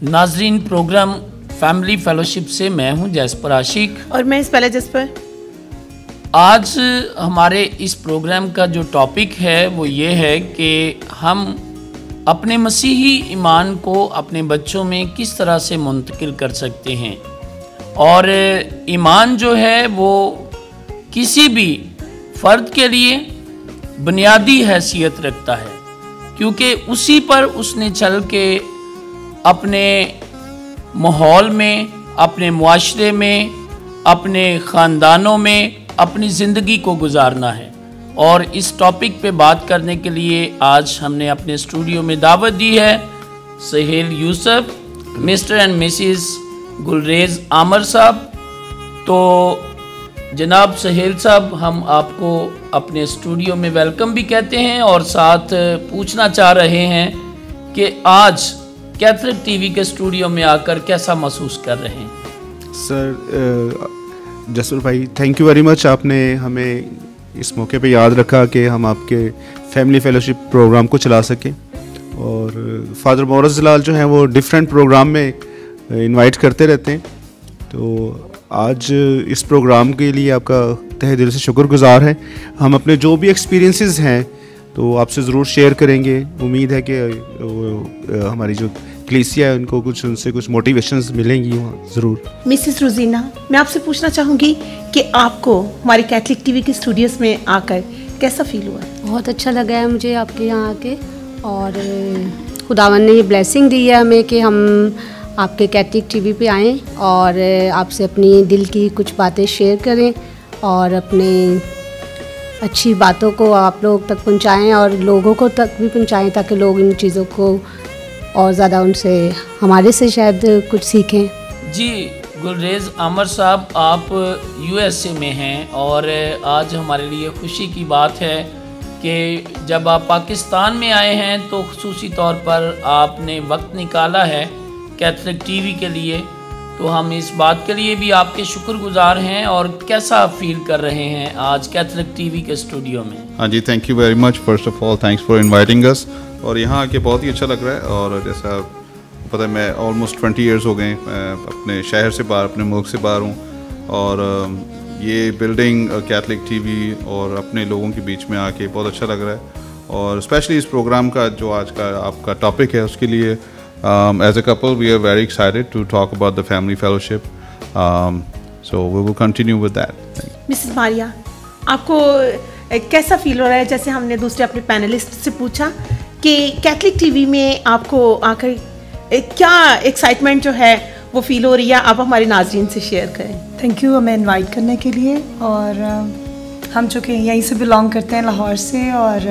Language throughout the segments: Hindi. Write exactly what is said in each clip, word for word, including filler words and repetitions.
नाजरीन, प्रोग्राम फैमिली फेलोशिप से मैं हूं जैस्पर आशिक और मैं इस पहले जैस्पर। आज हमारे इस प्रोग्राम का जो टॉपिक है वो ये है कि हम अपने मसीही ईमान को अपने बच्चों में किस तरह से मुंतकिल कर सकते हैं। और ईमान जो है वो किसी भी फ़र्द के लिए बुनियादी हैसियत रखता है, क्योंकि उसी पर उसने चल के अपने माहौल में, अपने मुआशरे में, अपने ख़ानदानों में अपनी ज़िंदगी को गुजारना है। और इस टॉपिक पे बात करने के लिए आज हमने अपने स्टूडियो में दावत दी है Sahel Yusuf, mister and Mrs Gulrez Aamir साहब। तो जनाब सहेल साहब, हम आपको अपने स्टूडियो में वेलकम भी कहते हैं और साथ पूछना चाह रहे हैं कि आज कैथलिक टीवी के स्टूडियो में आकर कैसा महसूस कर रहे हैं। सर जसुर भाई, थैंक यू वेरी मच, आपने हमें इस मौके पे याद रखा कि हम आपके फैमिली फेलोशिप प्रोग्राम को चला सकें। और फादर मोरस जलाल जो हैं वो डिफरेंट प्रोग्राम में इनवाइट करते रहते हैं, तो आज इस प्रोग्राम के लिए आपका तहे दिल से शुक्रगुजार हैं। हम अपने जो भी एक्सपीरियंसेस हैं तो आपसे ज़रूर शेयर करेंगे। उम्मीद है कि हमारी जो क्लेसिया है उनको कुछ उनसे कुछ मोटिवेशंस मिलेंगी वहाँ ज़रूर। मिसेस रोजीना, मैं आपसे पूछना चाहूँगी कि आपको हमारे कैथलिक टीवी के स्टूडियोज़ में आकर कैसा फील हुआ? बहुत अच्छा लगा है मुझे आपके यहाँ आके, और खुदावन ने ये ब्लेसिंग दी है हमें कि हम आपके कैथलिक टीवी पे आएँ और आपसे अपनी दिल की कुछ बातें शेयर करें और अपने अच्छी बातों को आप लोग तक पहुंचाएं और लोगों को तक भी पहुंचाएं, ताकि लोग इन चीज़ों को और ज़्यादा उनसे हमारे से शायद कुछ सीखें। जी गुलरेज आमर साहब, आप यूएसए में हैं और आज हमारे लिए खुशी की बात है कि जब आप पाकिस्तान में आए हैं तो खुसूसी तौर पर आपने वक्त निकाला है कैथलिक टीवी के लिए। तो हम इस बात के लिए भी आपके शुक्रगुजार हैं। और कैसा फील कर रहे हैं आज कैथलिक टीवी के स्टूडियो में? हाँ जी, thank you very much, first of all thanks for inviting us. और यहाँ आके बहुत ही अच्छा लग रहा है। और जैसा पता है, मैं ऑलमोस्ट ट्वेंटी इयर्स हो गए अपने शहर से बाहर, अपने मुल्क से बाहर हूँ, और ये बिल्डिंग कैथलिक टीवी और अपने लोगों के बीच में आके बहुत अच्छा लग रहा है। और स्पेशली इस प्रोग्राम का जो आज का आपका टॉपिक है उसके लिए Um, as a couple, we are very excited to talk about the family fellowship. Um, so we will continue with that. Mrs Maria, आपको कैसा फील हो रहा है? जैसे हमने दूसरे अपने पैनलिस्ट से पूछा कि कैथलिक टीवी में आपको आकर क्या एक्साइटमेंट जो है वो फील हो रही है, आप हमारे नाज़रीन से शेयर करें। थैंक यू हमें इनवाइट करने के लिए। और हम जो कि यहीं से बिलोंग करते हैं, लाहौर से, और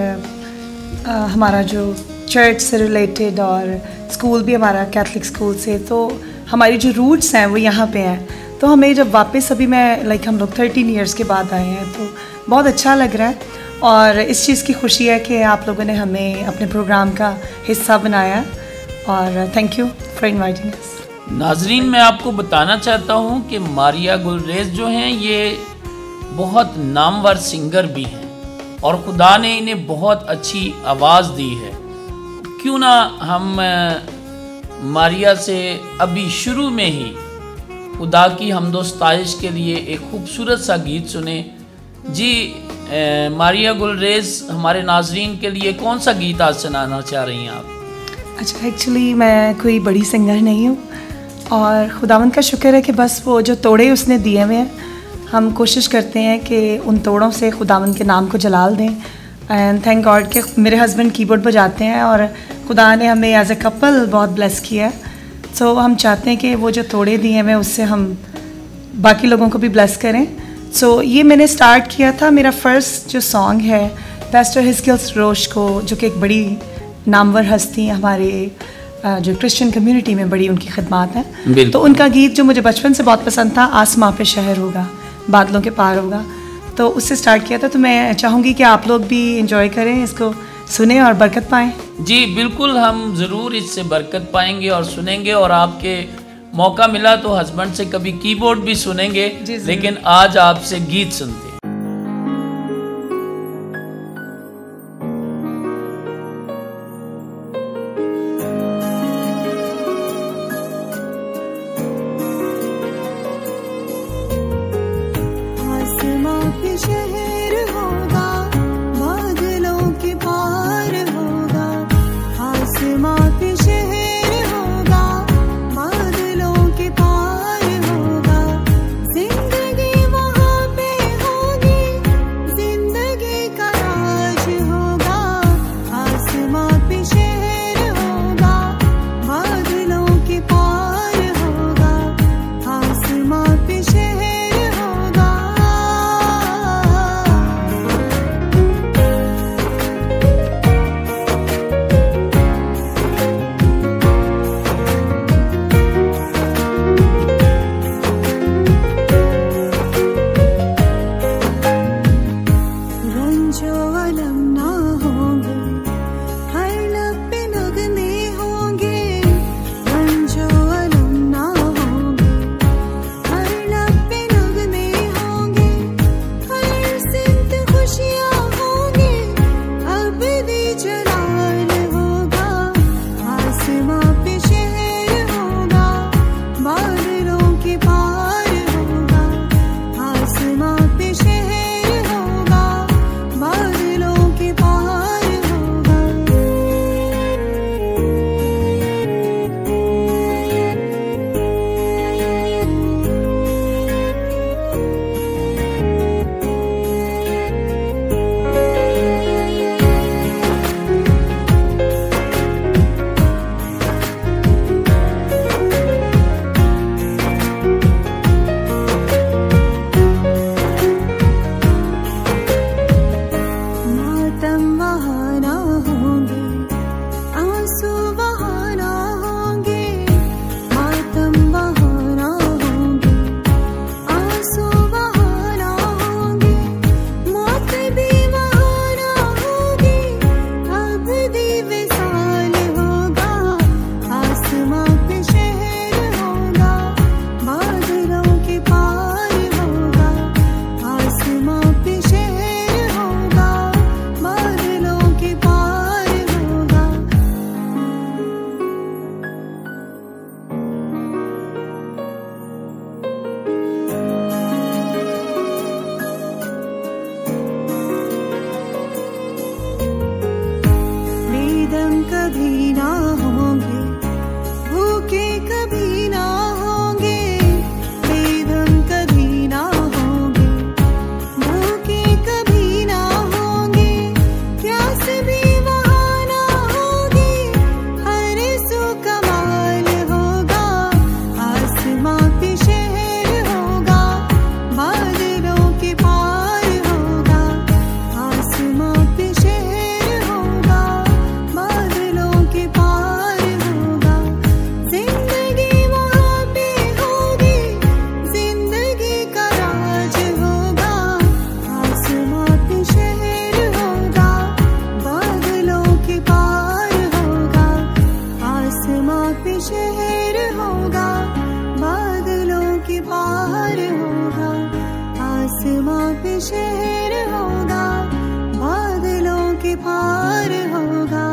आ, हमारा जो चर्च से रिलेटेड और स्कूल भी हमारा कैथलिक स्कूल से, तो हमारी जो रूट्स हैं वो यहाँ पे हैं। तो हमें जब वापस अभी मैं लाइक हम लोग थर्टीन इयर्स के बाद आए हैं तो बहुत अच्छा लग रहा है। और इस चीज़ की खुशी है कि आप लोगों ने हमें अपने प्रोग्राम का हिस्सा बनाया, और thank you for inviting us. Nazreen, मैं आपको बताना चाहता हूँ कि मारिया गुलरेज जो हैं ये बहुत नामवर सिंगर भी हैं और खुदा ने इन्हें बहुत अच्छी आवाज़ दी है। क्यों ना हम मारिया से अभी शुरू में ही खुदा की हम्दो सताइश के लिए एक खूबसूरत सा गीत सुने। जी ए, मारिया गुलरेज, हमारे नाजरीन के लिए कौन सा गीत आज सुनाना चाह रही हैं आप? अच्छा, एक्चुअली मैं कोई बड़ी सिंगर नहीं हूँ, और खुदावंद का शुक्र है कि बस वो जो तोड़े उसने दिए हुए हैं, हम कोशिश करते हैं कि उन तोड़ों से खुदावंद के नाम को जलाल दें। एंड थैंक गॉड कि मेरे हस्बैंड कीबोर्ड बजाते हैं और खुदा ने हमें एज ए कपल बहुत ब्लेस किया है। सो so, हम चाहते हैं कि वो जो तोड़े दिए हैं उससे हम बाकी लोगों को भी ब्लेस करें। सो so, ये मैंने स्टार्ट किया था, मेरा फर्स्ट जो सॉन्ग है पास्टर हिस्किल्स रोश को, जो कि एक बड़ी नामवर हस्ती है हमारे जो क्रिश्चियन कम्युनिटी में, बड़ी उनकी खिदमात हैं। तो उनका गीत जो मुझे बचपन से बहुत पसंद था, आसमां पे शहर होगा, बादलों के पार होगा, तो उससे स्टार्ट किया था। तो मैं चाहूँगी कि आप लोग भी एंजॉय करें, इसको सुने और बरकत पाएं। जी बिल्कुल, हम ज़रूर इससे बरकत पाएंगे और सुनेंगे। और आपके मौका मिला तो हस्बैंड से कभी कीबोर्ड भी सुनेंगे, लेकिन आज आपसे गीत सुनते हैं। कोई पार होगा।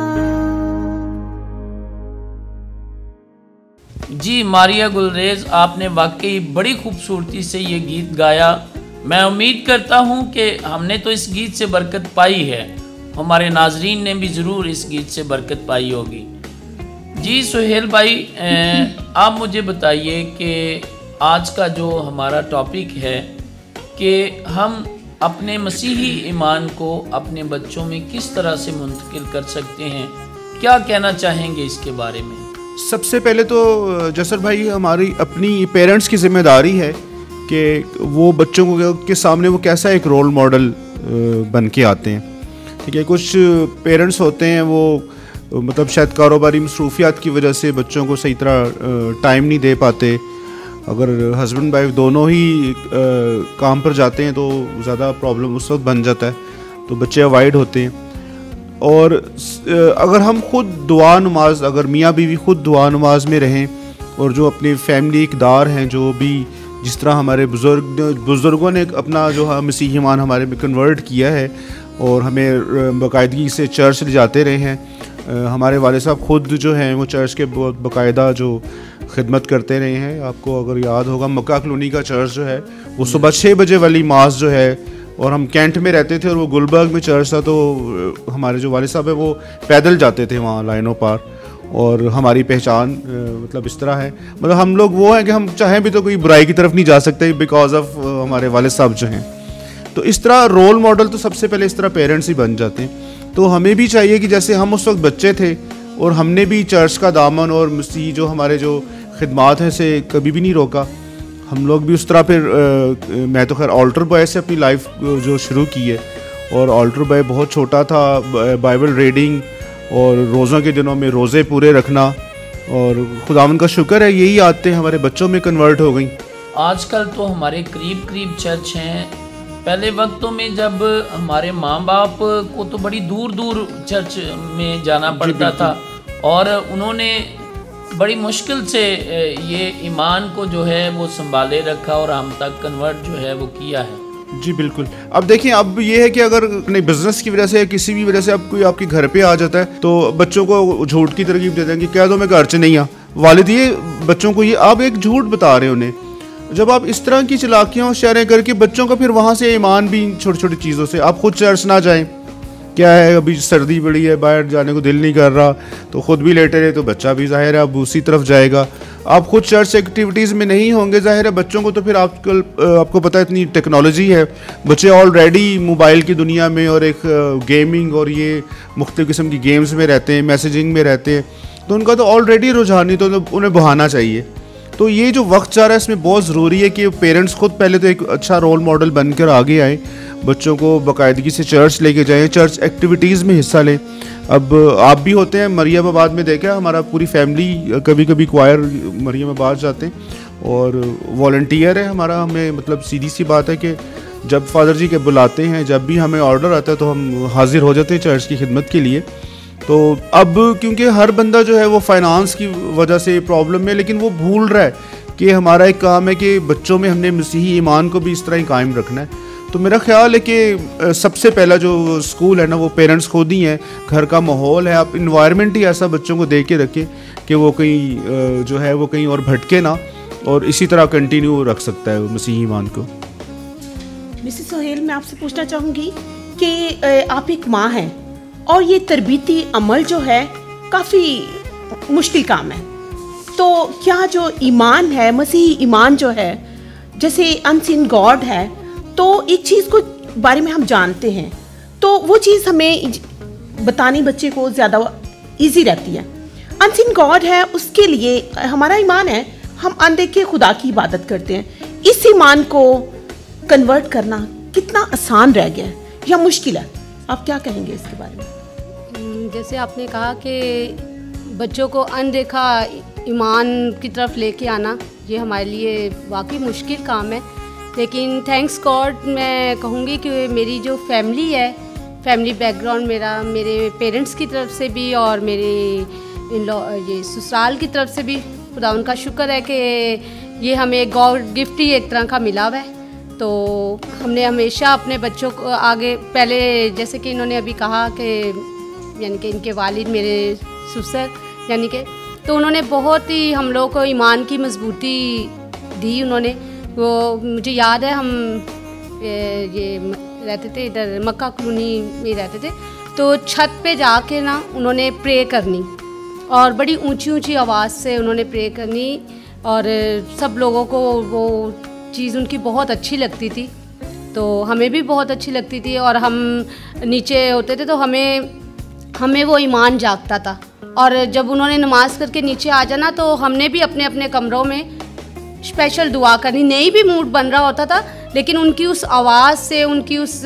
जी मारिया गुलरेज, आपने वाकई बड़ी खूबसूरती से ये गीत गाया। मैं उम्मीद करता हूँ कि हमने तो इस गीत से बरकत पाई है, हमारे नाजरीन ने भी ज़रूर इस गीत से बरकत पाई होगी। जी सुहेल भाई, आप मुझे बताइए कि आज का जो हमारा टॉपिक है कि हम अपने मसीही ईमान को अपने बच्चों में किस तरह से मुंतकिल कर सकते हैं, क्या कहना चाहेंगे इसके बारे में? सबसे पहले तो जसर भाई, हमारी अपनी पेरेंट्स की जिम्मेदारी है कि वो बच्चों को के सामने वो कैसा एक रोल मॉडल बन के आते हैं। ठीक है, कुछ पेरेंट्स होते हैं वो मतलब शायद कारोबारी मसरूफियात की वजह से बच्चों को सही तरह टाइम नहीं दे पाते। अगर हस्बैंड वाइफ दोनों ही आ, काम पर जाते हैं तो ज़्यादा प्रॉब्लम उस वक्त बन जाता है, तो बच्चे अवॉइड होते हैं। और अगर हम खुद दुआ नमाज, अगर मियाँ बीवी खुद दुआ नमाज में रहें और जो अपने फैमिली इक़दार हैं, जो भी जिस तरह हमारे बुज़ुर्ग बुज़ुर्गों ने अपना जो है मसीही ईमान हमारे में कन्वर्ट किया है और हमें बाकायदगी से चर्च ले जाते रहे हैं। हमारे वाले साहब खुद जो हैं वो चर्च के बहुत बाकायदा जो खिदमत करते रहे हैं। आपको अगर याद होगा मक्का कॉलोनी का चर्च जो है वो सुबह छः बजे वाली मास जो है, और हम कैंट में रहते थे और वो गुलबर्ग में चर्च था, तो हमारे जो वाले साहब है वो पैदल जाते थे वहाँ लाइनों पार। और हमारी पहचान मतलब इस तरह है, मतलब हम लोग वो हैं कि हम चाहें भी तो कोई बुराई की तरफ नहीं जा सकते बिकॉज ऑफ हमारे वाले साहब जो हैं। तो इस तरह रोल मॉडल तो सबसे पहले इस तरह पेरेंट्स ही बन जाते हैं। तो हमें भी चाहिए कि जैसे हम उस वक्त बच्चे थे और हमने भी चर्च का दामन और मसीह जो हमारे जो खिदमात हैं से कभी भी नहीं रोका, हम लोग भी उस तरह फिर आ, मैं तो खैर ऑल्टर बॉय से अपनी लाइफ जो शुरू की है, और ऑल्टर बॉय बहुत छोटा था, बाइबल रीडिंग और रोज़ों के दिनों में रोज़े पूरे रखना, और खुदावन का शुक्र है यही आदतें हमारे बच्चों में कन्वर्ट हो गई। आजकल तो हमारे करीब करीब चर्च हैं। पहले वक्तों में जब हमारे माँ बाप को तो बड़ी दूर दूर चर्च में जाना पड़ता था और उन्होंने बड़ी मुश्किल से ये ईमान को जो है वो संभाले रखा और हम तक कन्वर्ट जो है वो किया है। जी बिल्कुल। अब देखिए, अब ये है कि अगर अपने बिजनेस की वजह से या किसी भी वजह से अब कोई आपके घर पे आ जाता है तो बच्चों को झूठ की तरकीब देते हैं कि कह दो मैं घर से नहीं आ। वालिद ये बच्चों को ये आप एक झूठ बता रहे हो उन्हें। जब आप इस तरह की चलाकियाँ और शायरें करके बच्चों का फिर वहाँ से ईमान भी छोटी छोटी चीज़ों से, आप खुद चर्च ना जाएं, क्या है अभी सर्दी बड़ी है बाहर जाने को दिल नहीं कर रहा, तो ख़ुद भी लेटे रहे तो बच्चा भी ज़ाहिर है अब उसी तरफ जाएगा। आप खुद चर्च एक्टिविटीज़ में नहीं होंगे, ज़ाहिर है बच्चों को तो फिर आजकल आपको पता है इतनी टेक्नोलॉजी है, बच्चे ऑलरेडी मोबाइल की दुनिया में और एक गेमिंग और ये मुख्तलिफ़ किस्म की गेम्स में रहते हैं, मैसेजिंग में रहते हैं, तो उनका तो ऑलरेडी रुझान, तो उन्हें बहाना चाहिए। तो ये जो वक्त जा रहा है इसमें बहुत ज़रूरी है कि पेरेंट्स खुद पहले तो एक अच्छा रोल मॉडल बनकर आगे आएँ, बच्चों को बाकायदगी से चर्च लेके जाएं, चर्च एक्टिविटीज़ में हिस्सा लें। अब आप भी होते हैं, मरियम आबाद में देखा हमारा पूरी फैमिली कभी कभी क्वायर मरियम आबाद जाते हैं और वॉलंटियर है हमारा। हमें मतलब सीधी सी बात है कि जब फादर जी के बुलाते हैं, जब भी हमें ऑर्डर आता है तो हम हाजिर हो जाते हैं चर्च की खिदमत के लिए। तो अब क्योंकि हर बंदा जो है वो फाइनेंस की वजह से प्रॉब्लम में, लेकिन वो भूल रहा है कि हमारा एक काम है कि बच्चों में हमने मसीही ईमान को भी इस तरह ही कायम रखना है। तो मेरा ख्याल है कि सबसे पहला जो स्कूल है ना वो पेरेंट्स खुद ही हैं, घर का माहौल है, आप इन्वायरमेंट ही ऐसा बच्चों को दे के रखें कि वो कहीं जो है वो कहीं और भटके ना, और इसी तरह कंटिन्यू रख सकता है मसीही ईमान को। मिसेस सोहेल, मैं आपसे पूछना चाहूँगी कि आप एक माँ हैं और ये तरबीती अमल जो है काफ़ी मुश्किल काम है, तो क्या जो ईमान है, मसीही ईमान जो है, जैसे अनसीन गॉड है, तो एक चीज़ को बारे में हम जानते हैं तो वो चीज़ हमें बतानी बच्चे को ज़्यादा इजी रहती है। अनसीन गॉड है, उसके लिए हमारा ईमान है, हम अनदेखे खुदा की इबादत करते हैं। इस ईमान को कन्वर्ट करना कितना आसान रह गया है या मुश्किल है? आप क्या कहेंगे इसके बारे में? जैसे आपने कहा कि बच्चों को अनदेखा ईमान की तरफ लेके आना, ये हमारे लिए वाकई मुश्किल काम है, लेकिन थैंक्स गॉड मैं कहूँगी कि मेरी जो फैमिली है, फैमिली बैकग्राउंड मेरा मेरे पेरेंट्स की तरफ से भी और मेरे इन लॉ ये ससुराल की तरफ से भी खुदा उनका शुक्र है कि ये हमें गॉड गिफ्ट ही एक तरह का मिला हुआ है। तो हमने हमेशा अपने बच्चों को आगे, पहले जैसे कि इन्होंने अभी कहा कि यानी कि इनके वालिद मेरे ससुर यानी कि, तो उन्होंने बहुत ही हम लोग को ईमान की मजबूती दी उन्होंने। वो मुझे याद है, हम ये रहते थे इधर मक्का कॉलोनी में रहते थे, तो छत पे जाके ना उन्होंने प्रे करनी और बड़ी ऊंची ऊंची आवाज़ से उन्होंने प्रे करनी और सब लोगों को वो चीज़ उनकी बहुत अच्छी लगती थी, तो हमें भी बहुत अच्छी लगती थी। और हम नीचे होते थे तो हमें हमें वो ईमान जागता था। और जब उन्होंने नमाज़ करके नीचे आ जाना तो हमने भी अपने अपने कमरों में स्पेशल दुआ करनी। नहीं भी मूड बन रहा होता था, लेकिन उनकी उस आवाज़ से, उनकी उस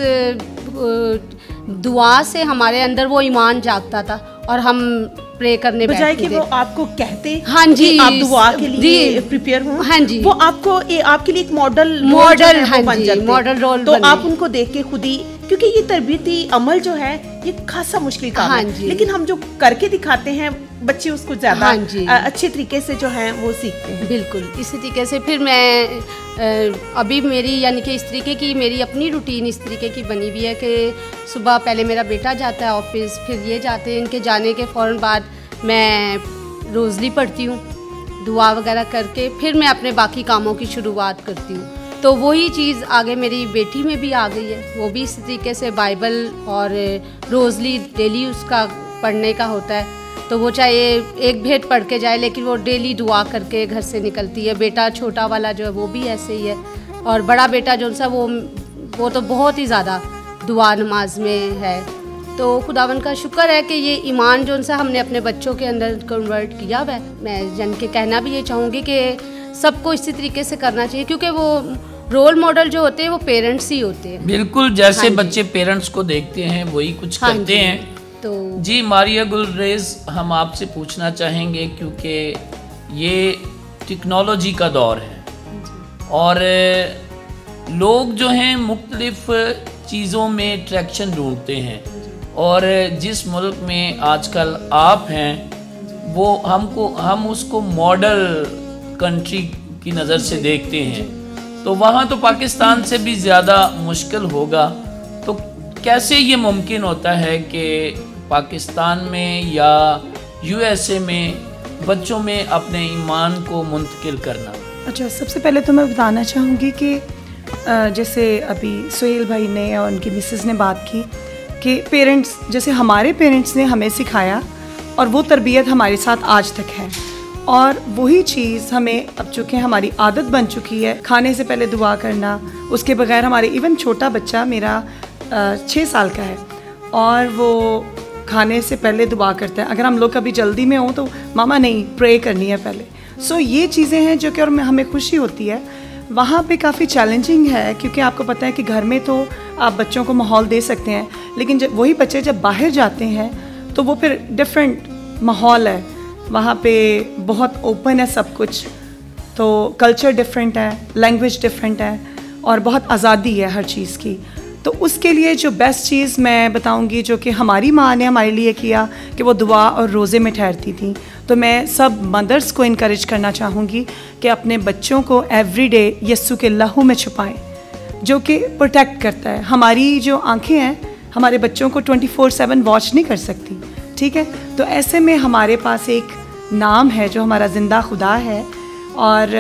दुआ से हमारे अंदर वो ईमान जागता था और हम प्रे करने बजाय कि थे। वो आपको कहते हाँ जी, कि आप दुआ के लिए प्रिपेयर हो, हाँ जी, वो आपको ए, आपके लिए एक मॉडल मॉडल हाँ जी मॉडल रोल, तो आप उनको देख के खुद ही, क्योंकि ये तरबियती अमल जो है ये खासा मुश्किल काम हाँ है, लेकिन हम जो करके दिखाते हैं बच्चे उसको ज्यादा हाँ अच्छे तरीके से जो है वो सीखते हैं। बिल्कुल इसी तरीके से फिर मैं अभी मेरी यानी कि इस तरीके की मेरी अपनी रूटीन इस तरीके की बनी हुई है कि सुबह पहले मेरा बेटा जाता है ऑफिस, फिर ये जाते हैं, इनके जाने के फ़ौरन बाद मैं रोज़ली पढ़ती हूँ, दुआ वगैरह करके फिर मैं अपने बाकी कामों की शुरुआत करती हूँ। तो वही चीज़ आगे मेरी बेटी में भी आ गई है, वो भी इस तरीके से बाइबल और रोज़ली डेली उसका पढ़ने का होता है, तो वो चाहे एक भेंट पढ़ के जाए लेकिन वो डेली दुआ करके घर से निकलती है। बेटा छोटा वाला जो है वो भी ऐसे ही है, और बड़ा बेटा जो सा वो वो तो बहुत ही ज़्यादा दुआ नमाज में है। तो खुदावन का शुक्र है कि ये ईमान जो सा हमने अपने बच्चों के अंदर कन्वर्ट किया हुआ है। मैं जन के कहना भी ये चाहूँगी कि सबको इसी तरीके से करना चाहिए, क्योंकि वो रोल मॉडल जो होते हैं वो पेरेंट्स ही होते हैं। बिल्कुल, जैसे हाँ बच्चे पेरेंट्स को देखते हैं वही कुछ हाँ करते हैं। तो जी मारिया गुलरेज, हम आपसे पूछना चाहेंगे, क्योंकि ये टेक्नोलॉजी का दौर है और लोग जो हैं मुख्तलिफ चीज़ों में ट्रैक्शन ढूंढते हैं, और जिस मुल्क में आजकल आप हैं वो हमको हम उसको मॉडल कंट्री की नज़र से देखते हैं, तो वहाँ तो पाकिस्तान से भी ज़्यादा मुश्किल होगा। तो कैसे ये मुमकिन होता है कि पाकिस्तान में या यूएसए में बच्चों में अपने ईमान को मुंतकिल करना? अच्छा, सबसे पहले तो मैं बताना चाहूँगी कि जैसे अभी सुहेल भाई ने और उनकी मिसेस ने बात की कि पेरेंट्स, जैसे हमारे पेरेंट्स ने हमें सिखाया और वो तरबियत हमारे साथ आज तक है, और वही चीज़ हमें अब चूँकि हमारी आदत बन चुकी है खाने से पहले दुआ करना, उसके बगैर हमारे इवन छोटा बच्चा मेरा छः साल का है और वो खाने से पहले दुआ करता है। अगर हम लोग कभी जल्दी में हों तो मामा नहीं, प्रे करनी है पहले। सो ये चीज़ें हैं जो कि और हमें खुशी होती है। वहाँ पे काफ़ी चैलेंजिंग है, क्योंकि आपको पता है कि घर में तो आप बच्चों को माहौल दे सकते हैं, लेकिन जब वही बच्चे जब बाहर जाते हैं तो वो फिर डिफरेंट माहौल है, वहाँ पे बहुत ओपन है सब कुछ, तो कल्चर डिफरेंट है, लैंग्वेज डिफरेंट है और बहुत आज़ादी है हर चीज़ की। तो उसके लिए जो बेस्ट चीज़ मैं बताऊंगी, जो कि हमारी माँ ने हमारे लिए किया, कि वो दुआ और रोज़े में ठहरती थी। तो मैं सब मदर्स को इनकरेज करना चाहूँगी कि अपने बच्चों को एवरी डे यस्सु के लहू में छुपाएं, जो कि प्रोटेक्ट करता है। हमारी जो आँखें हैं हमारे बच्चों को ट्वेंटी फोर सेवन वॉच नहीं कर सकती, ठीक है। तो ऐसे में हमारे पास एक नाम है जो हमारा ज़िंदा खुदा है, और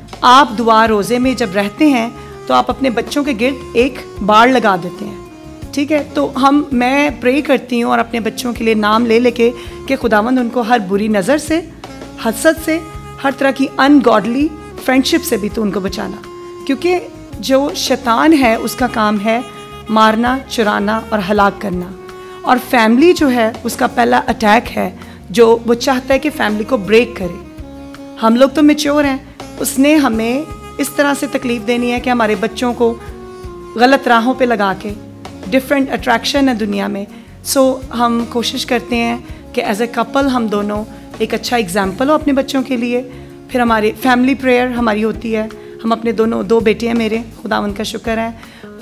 आप दुआ रोज़े में जब रहते हैं तो आप अपने बच्चों के गिर्द एक बाड़ लगा देते हैं, ठीक है। तो हम मैं प्रे करती हूँ और अपने बच्चों के लिए नाम ले लेके कि खुदावंद उनको हर बुरी नज़र से, हसद से, हर तरह की अनगॉडली फ्रेंडशिप से भी तो उनको बचाना, क्योंकि जो शैतान है उसका काम है मारना, चुराना और हलाक करना, और फैमिली जो है उसका पहला अटैक है, जो वो चाहता है कि फैमिली को ब्रेक करे। हम लोग तो मैच्योर हैं, उसने हमें इस तरह से तकलीफ़ देनी है कि हमारे बच्चों को गलत राहों पे लगा के, डिफरेंट अट्रैक्शन है दुनिया में। सो so, हम कोशिश करते हैं कि एज ए कपल हम दोनों एक अच्छा एग्जाम्पल हो अपने बच्चों के लिए। फिर हमारी फैमिली प्रेयर हमारी होती है, हम अपने दोनों दो बेटे हैं मेरे, खुदावंद का शुक्र है,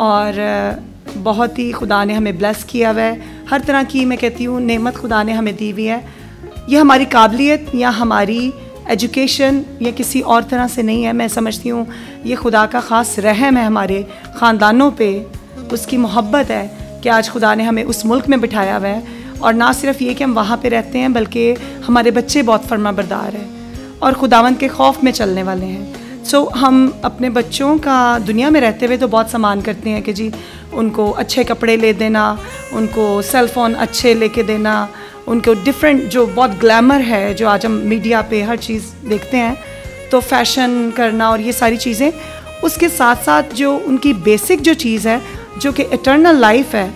और बहुत ही खुदा ने हमें ब्लेस किया हुआ है। हर तरह की मैं कहती हूँ नेमत खुदा ने हमें दी हुई है। ये हमारी काबिलियत या हमारी एजुकेशन या किसी और तरह से नहीं है। मैं समझती हूँ ये खुदा का ख़ास रहम है हमारे ख़ानदानों पे, उसकी मोहब्बत है कि आज खुदा ने हमें उस मुल्क में बिठाया हुआ है। और ना सिर्फ ये कि हम वहाँ पे रहते हैं, बल्कि हमारे बच्चे बहुत फर्माबरदार हैं और खुदावंद के खौफ में चलने वाले हैं। सो so, हम अपने बच्चों का दुनिया में रहते हुए तो बहुत सम्मान करते हैं कि जी उनको अच्छे कपड़े ले देना, उनको सेल फ़ोन अच्छे लेके देना, उनको डिफरेंट जो बहुत ग्लैमर है जो आज हम मीडिया पे हर चीज़ देखते हैं, तो फैशन करना और ये सारी चीज़ें। उसके साथ साथ जो उनकी बेसिक जो चीज़ है जो कि इटर्नल लाइफ है,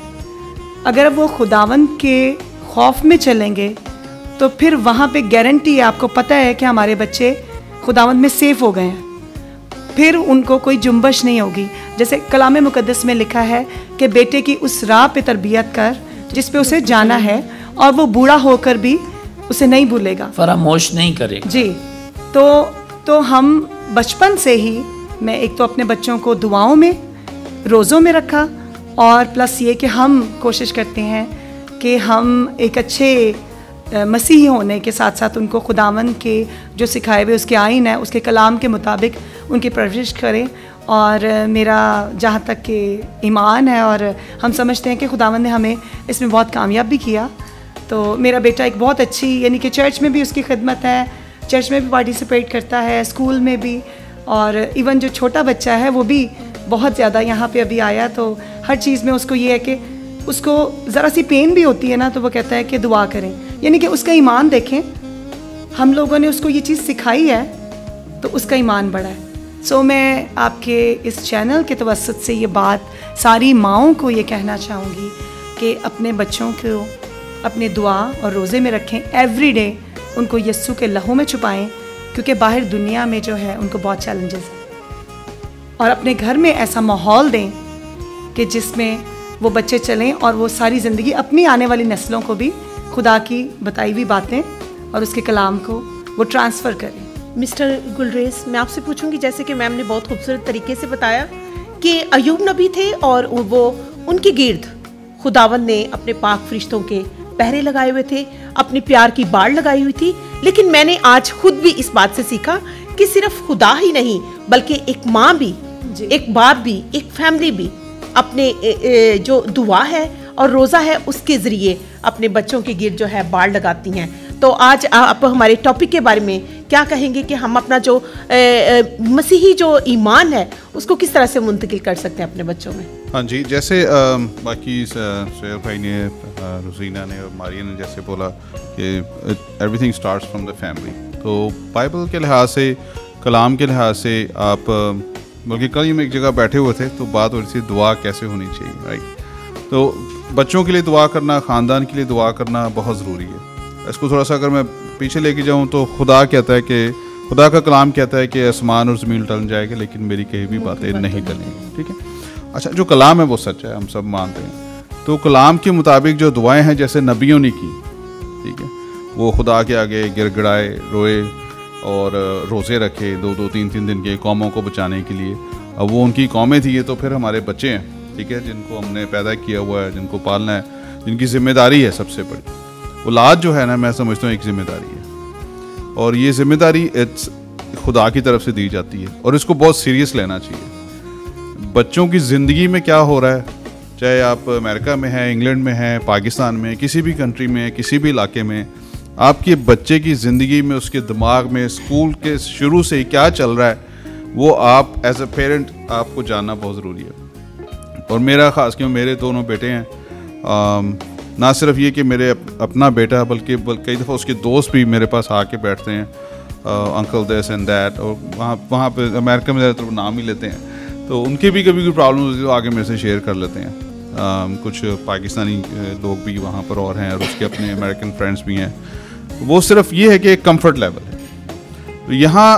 अगर वो खुदावंद के खौफ में चलेंगे तो फिर वहाँ पे गारंटी है, आपको पता है कि हमारे बच्चे खुदावंद में सेफ़ हो गए हैं, फिर उनको कोई जुम्बश नहीं होगी। जैसे कलाम मुकद्दस में लिखा है कि बेटे की उस राह पे तरबियत कर जिस पे उसे जाना है और वो बूढ़ा होकर भी उसे नहीं भूलेगा, फरामोश नहीं करेगा। जी, तो तो हम बचपन से ही, मैं एक तो अपने बच्चों को दुआओं में, रोज़ों में रखा, और प्लस ये कि हम कोशिश करते हैं कि हम एक अच्छे मसीही होने के साथ साथ उनको खुदावंद के जो सिखाए हुए उसके आइन है, उसके कलाम के मुताबिक उनकी परवरिश करें। और मेरा जहाँ तक कि ईमान है और हम समझते हैं कि खुदावंद ने हमें इसमें बहुत कामयाब भी किया। तो मेरा बेटा एक बहुत अच्छी, यानी कि चर्च में भी उसकी खिदमत है, चर्च में भी पार्टिसिपेट करता है, स्कूल में भी, और इवन जो छोटा बच्चा है वो भी बहुत ज़्यादा यहाँ पे अभी आया, तो हर चीज़ में उसको ये है कि उसको ज़रा सी पेन भी होती है ना तो वो कहता है कि दुआ करें, यानी कि उसका ईमान देखें, हम लोगों ने उसको ये चीज़ सिखाई है तो उसका ईमान बढ़ा है। सो so, मैं आपके इस चैनल के तवस्सुत से ये बात सारी माँओं को ये कहना चाहूँगी कि अपने बच्चों को अपने दुआ और रोज़े में रखें, एवरी डे उनको यस्सु के लहू में छुपाएं, क्योंकि बाहर दुनिया में जो है उनको बहुत चैलेंजेस हैं। और अपने घर में ऐसा माहौल दें कि जिसमें वो बच्चे चलें और वो सारी ज़िंदगी अपनी आने वाली नस्लों को भी खुदा की बताई हुई बातें और उसके कलाम को वो ट्रांसफ़र करें। मिस्टर गुलरेज, मैं आपसे पूछूंगी, जैसे कि मैम ने बहुत खूबसूरत तरीके से बताया कि अयूब नबी थे और वो उनके गिर्द खुदावंद ने अपने पाक फरिश्तों के पहरे लगाए हुए थे, अपने प्यार की बाड़ लगाई हुई थी। लेकिन मैंने आज खुद भी इस बात से सीखा कि सिर्फ खुदा ही नहीं बल्कि एक माँ भी, एक बाप भी, एक फैमिली भी अपने जो दुआ है और रोज़ा है उसके ज़रिए अपने बच्चों के गिर्द जो है बाड़ लगाती हैं। तो आज आप हमारे टॉपिक के बारे में क्या कहेंगे कि हम अपना जो ए, ए, मसीही जो ईमान है उसको किस तरह से मुंतकिल कर सकते हैं अपने बच्चों में? हाँ जी, जैसे आ, बाकी सोहेल भाई ने, रुजीना ने और मारिया ने जैसे बोला कि everything starts from the family, तो बाइबल के लिहाज से, कलाम के लिहाज से, आप बल्कि कल ही में एक जगह बैठे हुए थे तो बात हो रही थी दुआ कैसे होनी चाहिए, राइट। तो बच्चों के लिए दुआ करना, ख़ानदान के लिए दुआ करना बहुत ज़रूरी है। इसको थोड़ा सा अगर मैं पीछे लेके जाऊँ तो खुदा कहता है कि, खुदा का कलाम कहता है कि आसमान और ज़मीन टल जाएगा लेकिन मेरी कही भी बातें नहीं टलेंगी, ठीक है। अच्छा, जो कलाम है वो सच है, हम सब मानते हैं। तो कलाम के मुताबिक जो दुआएं हैं जैसे नबियों ने की, ठीक है, वो खुदा के आगे गिड़गिड़ाए, रोए और रोज़े रखे दो दो तीन तीन दिन के कौमों को बचाने के लिए। अब वो उनकी कौमें थी, ये तो फिर हमारे बच्चे हैं, ठीक है, जिनको हमने पैदा किया हुआ है, जिनको पालना है, जिनकी जिम्मेदारी है सबसे बड़ी। औलाद जो है ना, मैं समझता हूँ एक ज़िम्मेदारी है, और ये ज़िम्मेदारी इट्स खुदा की तरफ से दी जाती है और इसको बहुत सीरियस लेना चाहिए। बच्चों की ज़िंदगी में क्या हो रहा है, चाहे आप अमेरिका में हैं, इंग्लैंड में हैं, पाकिस्तान में, किसी भी कंट्री में, किसी भी इलाके में, आपके बच्चे की ज़िंदगी में, उसके दिमाग में, स्कूल के शुरू से ही क्या चल रहा है, वो आप एज ए पेरेंट आपको जानना बहुत ज़रूरी है। और मेरा ख़ास क्यों, मेरे दोनों बेटे हैं, आ, ना सिर्फ ये कि मेरे अपना बेटा बल्कि कई दफ़ा उसके दोस्त भी मेरे पास आके बैठते हैं, अंकल दिस एंड दैट, और वहाँ वहाँ पे अमेरिका में ज़्यादातर वो नाम ही लेते हैं, तो उनके भी कभी कोई प्रॉब्लम होती है तो आगे मेरे से शेयर कर लेते हैं। आ, कुछ पाकिस्तानी लोग भी वहाँ पर और हैं और उसके अपने अमेरिकन फ्रेंड्स भी हैं। वो सिर्फ ये है कि एक कम्फर्ट लेवल है। तो यहाँ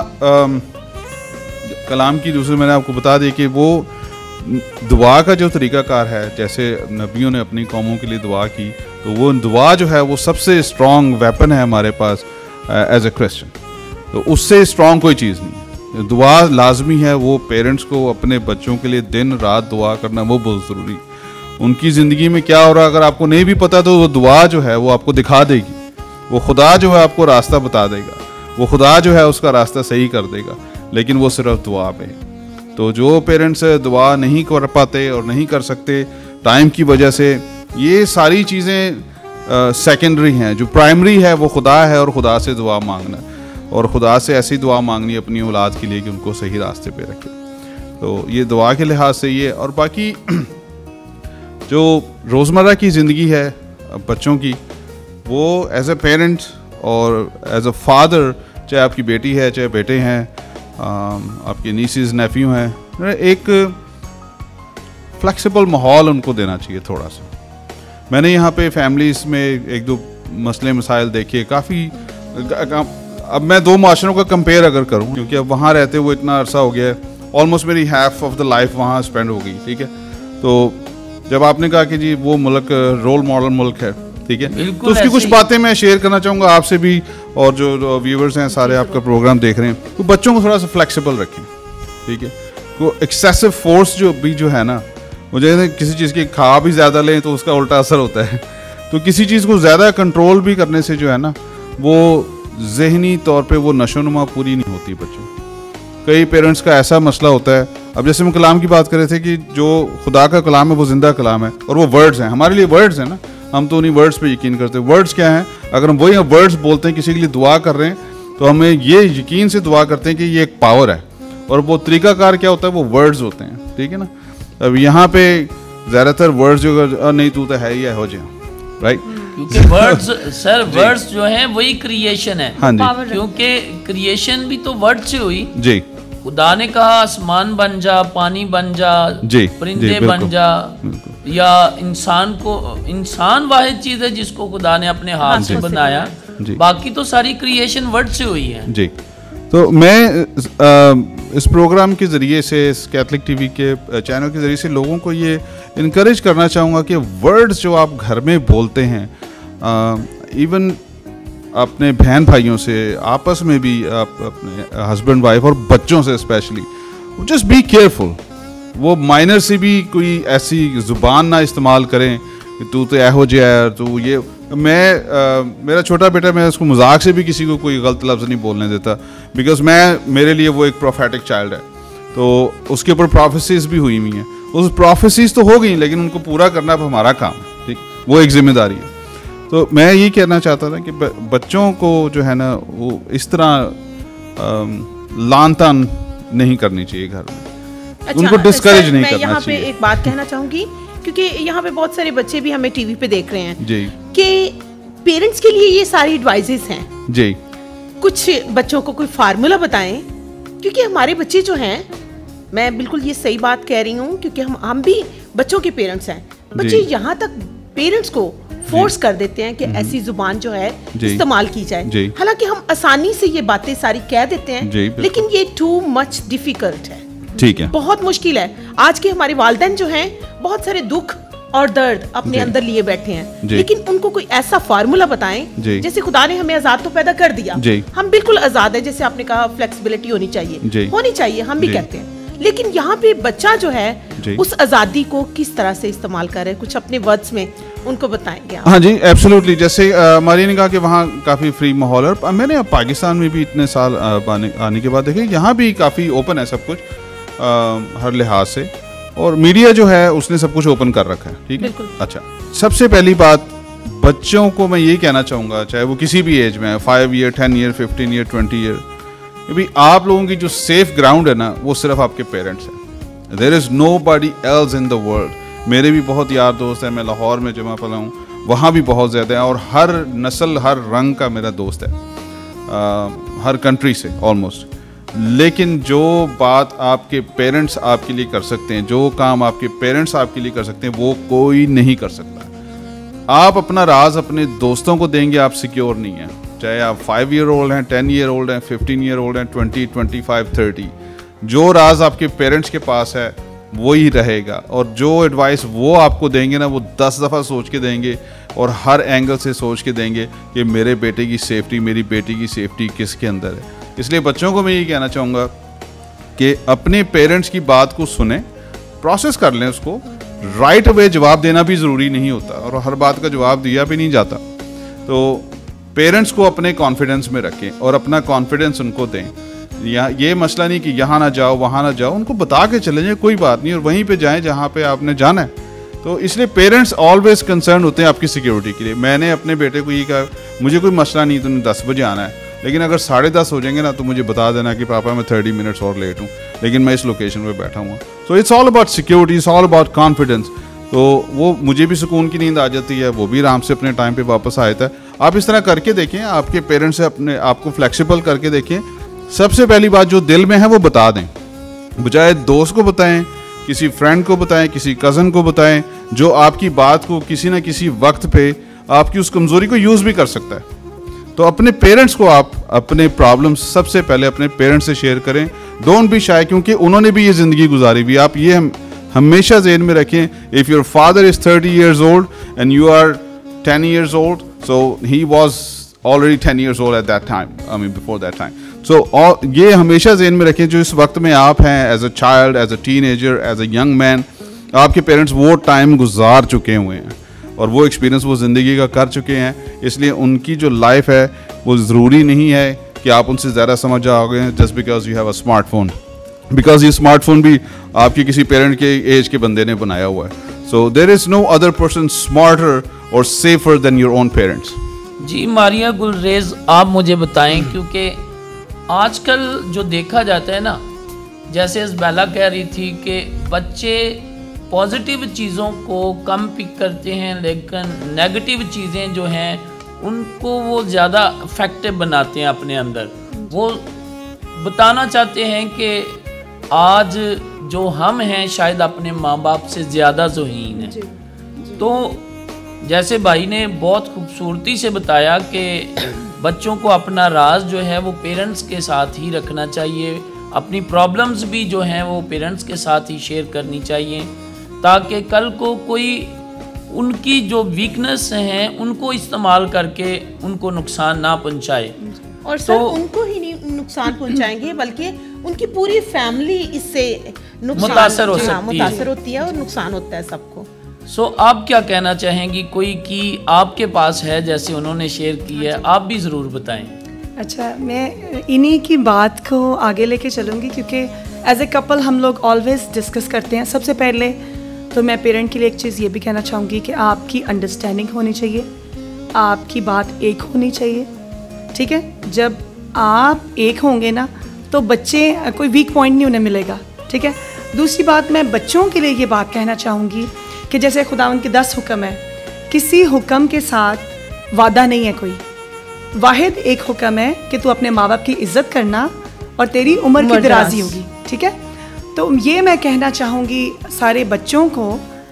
कलाम की दूसरी मैंने आपको बता दी कि वो दुआ का जो तरीक़ाकार है, जैसे नबियों ने अपनी कौमों के लिए दुआ की, तो वो दुआ जो है वो सबसे स्ट्रॉन्ग वेपन है हमारे पास एज ए क्रिश्चियन। तो उससे स्ट्रॉन्ग कोई चीज़ नहीं है। दुआ लाजमी है, वो पेरेंट्स को अपने बच्चों के लिए दिन रात दुआ करना वो बहुत ज़रूरी। उनकी ज़िंदगी में क्या हो रहा है अगर आपको नहीं भी पता तो वो दुआ जो है वो आपको दिखा देगी, वो खुदा जो है आपको रास्ता बता देगा। वो खुदा जो है उसका रास्ता सही कर देगा, लेकिन वो सिर्फ दुआ पे। तो जो पेरेंट्स दुआ नहीं कर पाते और नहीं कर सकते टाइम की वजह से, ये सारी चीज़ें सेकेंडरी हैं। जो प्राइमरी है वो खुदा है, और खुदा से दुआ मांगना, और खुदा से ऐसी दुआ मांगनी अपनी औलाद के लिए कि उनको सही रास्ते पे रखे। तो ये दुआ के लिहाज से ये, और बाकी जो रोज़मर्रा की ज़िंदगी है बच्चों की, वो एज ए पेरेंट और एज अ फादर, चाहे आपकी बेटी है चाहे बेटे हैं, आपके नीसेस नेफ्यू हैं, एक फ्लेक्सिबल माहौल उनको देना चाहिए थोड़ा सा। मैंने यहाँ पे फैमिलीज़ में एक दो मसले मसाइल देखे काफ़ी। अब मैं दो माशरों का कंपेयर अगर करूँ, क्योंकि अब वहाँ रहते हुए इतना अरसा हो गया है, ऑलमोस्ट मेरी हाफ ऑफ द लाइफ वहाँ स्पेंड हो गई, ठीक है। तो जब आपने कहा कि जी वो मुल्क रोल मॉडल मुल्क है, ठीक है, तो उसकी कुछ बातें मैं शेयर करना चाहूँगा आपसे भी, और जो व्यूवर्स हैं सारे आपका प्रोग्राम देख रहे हैं, तो बच्चों को थोड़ा सा फ्लेक्सिबल रखें, ठीक है। तो एक्सेसिव फोर्स जो भी जो है ना, मुझे किसी चीज़ की खा भी ज़्यादा लें तो उसका उल्टा असर होता है। तो किसी चीज़ को ज़्यादा कंट्रोल भी करने से जो है ना, वो ज़हनी तौर पे वो नशोनुमा पूरी नहीं होती बच्चों। कई पेरेंट्स का ऐसा मसला होता है, अब जैसे हम कलाम की बात कर रहे थे कि जो खुदा का कलाम है वो जिंदा कलाम है, और वो वर्ड्स हैं, हमारे लिए वर्ड्स हैं ना, हम तो उन्हीं वर्ड्स पे यकीन करते हैं। वर्ड्स क्या हैं? अगर हम वही वर्ड्स बोलते हैं, किसी के लिए दुआ कर रहे हैं, तो हमें ये यकीन से दुआ करते हैं कि ये एक पावर है, और वो तरीकाकार क्या होता है, वो वर्ड्स होते हैं, ठीक है ना। अब यहाँ पे ज़्यादातर वर्ड्स जो नहीं तू तो है ही है हो जाए, राइट, क्योंकि वर्ड्स सर वर्ड्स जो हैं वही क्रिएशन है। हाँ जी, क्योंकि क्रिएशन भी तो वर्ड से हुई जी। खुदा ने कहा आसमान बन जा, पानी बन जा, जी, परिंदे जी, बन जा, या इंसान को, इंसान वाहिद चीज है जिसको खुदा ने अपने हाथ से बनाया, बाकी तो सारी क्रिएशन वर्ड से हुई है। जी, तो मैं आ, इस प्रोग्राम के ज़रिए से, इस कैथलिक टीवी के चैनल के ज़रिए से लोगों को ये इनकरेज करना चाहूँगा कि वर्ड्स जो आप घर में बोलते हैं, इवन अपने बहन भाइयों से, आपस में भी, आप अपने हस्बैंड वाइफ और बच्चों से स्पेशली, जस्ट बी केयरफुल। वो माइनर से भी कोई ऐसी ज़ुबान ना इस्तेमाल करें कि तू तो ऐहो जया, तू ये। मैं आ, मेरा छोटा बेटा, मैं उसको मजाक से भी किसी को कोई गलत लफ्ज़ नहीं बोलने देता, बिकॉज मैं, मेरे लिए वो एक प्रोफेटिक चाइल्ड है, तो उसके ऊपर प्रोफेसीज भी हुई हुई हैं। उस प्रोफेसीज तो हो गई, लेकिन उनको पूरा करना अब हमारा काम है, ठीक, वो एक जिम्मेदारी है। तो मैं ये कहना चाहता था कि बच्चों को जो है ना, वो इस तरह लान तान नहीं करनी चाहिए घर में, अच्छा, उनको डिस्करेज नहीं करना चाहिए। यहाँ पे एक बात कहना चाहूँगी, क्योंकि यहाँ पे बहुत सारे बच्चे भी हमें टीवी पे देख रहे हैं जी, कि पेरेंट्स के लिए ये सारी एडवाइजेस हैं जी। कुछ बच्चों को कोई फार्मूला बताएं, क्योंकि हमारे बच्चे जो हैं, मैं बिल्कुल ये सही बात कह रही हूँ, क्योंकि हम हम भी बच्चों के पेरेंट्स हैं। बच्चे यहाँ तक पेरेंट्स को फोर्स कर देते हैं कि ऐसी जुबान जो है इस्तेमाल की जाए, हालांकि हम आसानी से ये बातें सारी कह देते हैं, लेकिन ये टू मच डिफिकल्ट है, ठीक है, बहुत मुश्किल है। आज के हमारे वालिदैन जो हैं, बहुत सारे दुख और दर्द अपने अंदर लिए बैठे हैं, लेकिन उनको कोई ऐसा फार्मूला बताएं, जैसे खुदा ने हमें आजाद तो पैदा कर दिया, हम बिल्कुल आजाद है, जैसे आपने कहा फ्लेक्सिबिलिटी होनी चाहिए, होनी चाहिए, हम भी कहते हैं, लेकिन यहाँ पे बच्चा जो है उस आज़ादी को किस तरह से इस्तेमाल कर रहे हैं, कुछ अपने वर्ड्स में उनको बताएंगे आप? हाँ जी, एब्सोल्युटली। जैसे मारिया ने कहा कि वहाँ काफ़ी फ्री माहौल है, और मैंने अब पाकिस्तान में भी इतने साल आने, आने के बाद देखे, यहाँ भी काफ़ी ओपन है सब कुछ, आ, हर लिहाज से, और मीडिया जो है उसने सब कुछ ओपन कर रखा है, ठीक है। अच्छा, सबसे पहली बात, बच्चों को मैं ये कहना चाहूँगा, चाहे वो किसी भी एज में है, five year ten year fifteen year twenty year, क्योंकि आप लोगों की जो सेफ ग्राउंड है ना, वो सिर्फ आपके पेरेंट्स हैं। There is nobody else in the world. मेरे भी बहुत यार दोस्त हैं, मैं लाहौर में जमा पला हूँ, वहाँ भी बहुत ज़्यादा है, और हर नस्ल हर रंग का मेरा दोस्त है, आ, हर कंट्री से ऑलमोस्ट। लेकिन जो बात आपके पेरेंट्स आपके लिए कर सकते हैं, जो काम आपके पेरेंट्स आपके लिए कर सकते हैं, वो कोई नहीं कर सकता। आप अपना राज अपने दोस्तों को देंगे, आप सिक्योर नहीं हैं, चाहे आप फाइव ईयर ओल्ड हैं, टेन ईयर ओल्ड हैं, फिफ्टीन ईयर ओल्ड हैं, ट्वेंटी ट्वेंटी फाइव थर्टी। जो राज आपके पेरेंट्स के पास है वही रहेगा, और जो एडवाइस वो आपको देंगे ना, वो दस दफ़ा सोच के देंगे, और हर एंगल से सोच के देंगे कि मेरे बेटे की सेफ्टी, मेरी बेटी की सेफ्टी किसके अंदर है। इसलिए बच्चों को मैं ये कहना चाहूँगा कि अपने पेरेंट्स की बात को सुने, प्रोसेस कर लें उसको। राइट अवे जवाब देना भी ज़रूरी नहीं होता, और हर बात का जवाब दिया भी नहीं जाता। तो पेरेंट्स को अपने कॉन्फिडेंस में रखें और अपना कॉन्फिडेंस उनको दें। या ये मसला नहीं कि यहाँ ना जाओ वहाँ ना जाओ, उनको बता के चले जाएं, कोई बात नहीं, और वहीं पे जाएं जहाँ पे आपने जाना है। तो इसलिए पेरेंट्स ऑलवेज कंसर्न होते हैं आपकी सिक्योरिटी के लिए। मैंने अपने बेटे को ये कहा, मुझे कोई मसला नहीं, तुमने दस बजे आना है, लेकिन अगर साढ़े दस हो जाएंगे ना तो मुझे बता देना कि पापा मैं थर्टी मिनट्स और लेट हूँ, लेकिन मैं इस लोकेशन पे बैठा हूँ। So it's all about security, it's all about confidence. तो वो मुझे भी सुकून की नींद आ जाती है, वो भी आराम से अपने टाइम पे वापस आ जाता है। आप इस तरह करके देखें, आपके पेरेंट्स से अपने आपको फ्लेक्सिबल करके देखें। सबसे पहली बात जो दिल में है वो बता दें, बजाय दोस्त को बताएं, किसी फ्रेंड को बताएं, किसी कज़न को बताएं जो आपकी बात को किसी ना किसी वक्त पे आपकी उस कमज़ोरी को यूज़ भी कर सकता है। तो अपने पेरेंट्स को आप अपने प्रॉब्लम्स सबसे पहले अपने पेरेंट्स से शेयर करें। डोंट बी शाय, क्योंकि उन्होंने भी ये ज़िंदगी गुजारी हुई। आप ये हम, हमेशा ज़हन में रखें, if your father is thirty years old and you are ten years old, so he was already ten years old at that time, I mean before that time. So so, ये हमेशा ज़हन में रखें, जो इस वक्त में आप हैं as a child, as a teenager, as a young man, आपके पेरेंट्स वो टाइम गुजार चुके हुए हैं और वो एक्सपीरियंस वो ज़िंदगी का कर चुके हैं। इसलिए उनकी जो लाइफ है वो ज़रूरी नहीं है कि आप उनसे ज़्यादा समझ जाओगे just because you have a smartphone, because ये स्मार्टफोन भी आपके किसी पेरेंट के एज के बंदे ने बनाया हुआ है। So there is no other person smarter और safer than your own parents. जी मारिया गुलरेज, आप मुझे बताएं, क्योंकि आजकल जो देखा जाता है ना, जैसे बेला कह रही थी कि बच्चे पॉजिटिव चीज़ों को कम पिक करते हैं, लेकिन नेगेटिव चीज़ें जो हैं उनको वो ज़्यादा इफेक्टिव बनाते हैं अपने अंदर। वो बताना चाहते हैं कि आज जो हम हैं शायद अपने माँ बाप से ज़्यादा ज़हीन हैं। तो जैसे भाई ने बहुत खूबसूरती से बताया कि बच्चों को अपना राज जो है वो पेरेंट्स के साथ ही रखना चाहिए, अपनी प्रॉब्लम्स भी जो हैं वो पेरेंट्स के साथ ही शेयर करनी चाहिए, ताकि कल को कोई उनकी जो वीकनेस हैं उनको इस्तेमाल करके उनको नुकसान ना पहुंचाए। और सर तो, उनको ही नहीं नुकसान पहुंचाएंगे बल्कि उनकी पूरी फैमिली इससे मुतासर हो सकती मुतासर होती है और नुकसान होता है सबको। सो so, आप क्या कहना चाहेंगी, कोई की आपके पास है जैसे उन्होंने शेयर की है, आप भी ज़रूर बताएं। अच्छा, मैं इन्हीं की बात को आगे लेके चलूँगी, क्योंकि एज ए कपल हम लोग ऑलवेज डिस्कस करते हैं। सबसे पहले तो मैं पेरेंट के लिए एक चीज़ ये भी कहना चाहूँगी कि आपकी अंडरस्टैंडिंग होनी चाहिए, आपकी बात एक होनी चाहिए, ठीक है। जब आप एक होंगे ना तो बच्चे, कोई वीक पॉइंट नहीं उन्हें मिलेगा, ठीक है। दूसरी बात, मैं बच्चों के लिए ये बात कहना चाहूँगी कि जैसे खुदावंद के दस हुक्म है, किसी हुक्म के साथ वादा नहीं है कोई। वाहिद एक हुक्म है कि तू अपने माँ बाप की इज्जत करना और तेरी उम्र की दराजी होगी, ठीक है। तो ये मैं कहना चाहूँगी सारे बच्चों को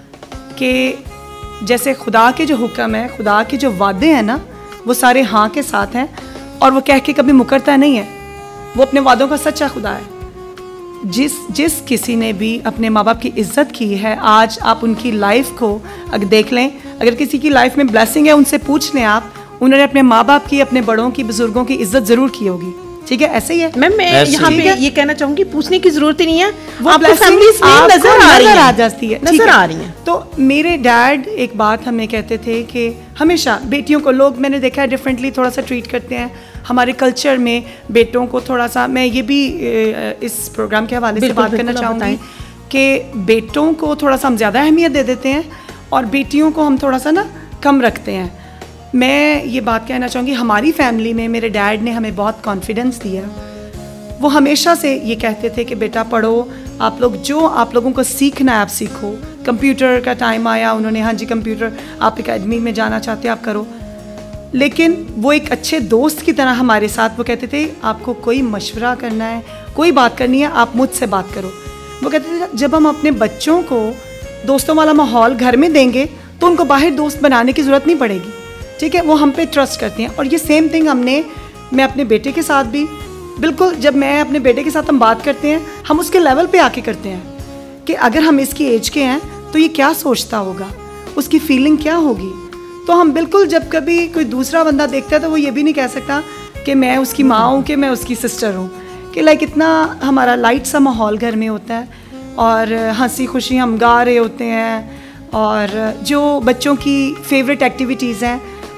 कि जैसे खुदा के जो हुक्म है, खुदा के जो वादे हैं ना, वो सारे हाँ के साथ हैं और वो कह के कभी मुकरता नहीं है। वो अपने वादों का सच्चा खुदा है। जिस जिस किसी ने भी अपने माँ बाप की इज़्ज़त की है, आज आप उनकी लाइफ को अगर देख लें, अगर किसी की लाइफ में ब्लेसिंग है उनसे पूछ लें आप, उन्होंने अपने माँ बाप की, अपने बड़ों की, बुजुर्गों की इज्जत ज़रूर की होगी, ठीक है। ऐसे ही है मैम, मैं यहाँ पे ये कहना चाहूँगी, पूछने की ज़रूरत ही नहीं है, वो आपको फैमिलीज़ में नजर आ रही है, आ जाती है, नजर आ रही है। तो मेरे डैड एक बात हमें कहते थे कि हमेशा बेटियों को, लोग मैंने देखा है डिफरेंटली थोड़ा सा ट्रीट करते हैं। हमारे कल्चर में बेटों को थोड़ा सा, मैं ये भी इस प्रोग्राम के हवाले से बात करना चाहूँगी कि बेटों को थोड़ा सा हम ज़्यादा अहमियत दे देते हैं और बेटियों को हम थोड़ा सा ना कम रखते हैं। मैं ये बात कहना चाहूँगी, हमारी फैमिली में मेरे डैड ने हमें बहुत कॉन्फिडेंस दिया। वो हमेशा से ये कहते थे कि बेटा पढ़ो, आप लोग जो आप लोगों को सीखना है आप सीखो। कंप्यूटर का टाइम आया, उन्होंने हाँ जी कंप्यूटर आप एकेडमी में जाना चाहते हैं आप करो, लेकिन वो एक अच्छे दोस्त की तरह हमारे साथ, वो कहते थे आपको कोई मशवरा करना है, कोई बात करनी है, आप मुझसे बात करो। वो कहते थे जब हम अपने बच्चों को दोस्तों वाला माहौल घर में देंगे तो उनको बाहर दोस्त बनाने की ज़रूरत नहीं पड़ेगी, ठीक है। वो हम पे ट्रस्ट करते हैं। और ये सेम थिंग हमने, मैं अपने बेटे के साथ भी बिल्कुल, जब मैं अपने बेटे के साथ हम बात करते हैं, हम उसके लेवल पे आके करते हैं कि अगर हम इसकी एज के हैं तो ये क्या सोचता होगा, उसकी फीलिंग क्या होगी। तो हम बिल्कुल, जब कभी कोई दूसरा बंदा देखता है तो वो ये भी नहीं कह सकता कि मैं उसकी माँ हूँ, कि मैं उसकी सिस्टर हूँ, कि लाइक इतना हमारा लाइट सा माहौल घर में होता है और हंसी खुशी हम गा रहे होते हैं और जो बच्चों की फेवरेट एक्टिविटीज़ हैं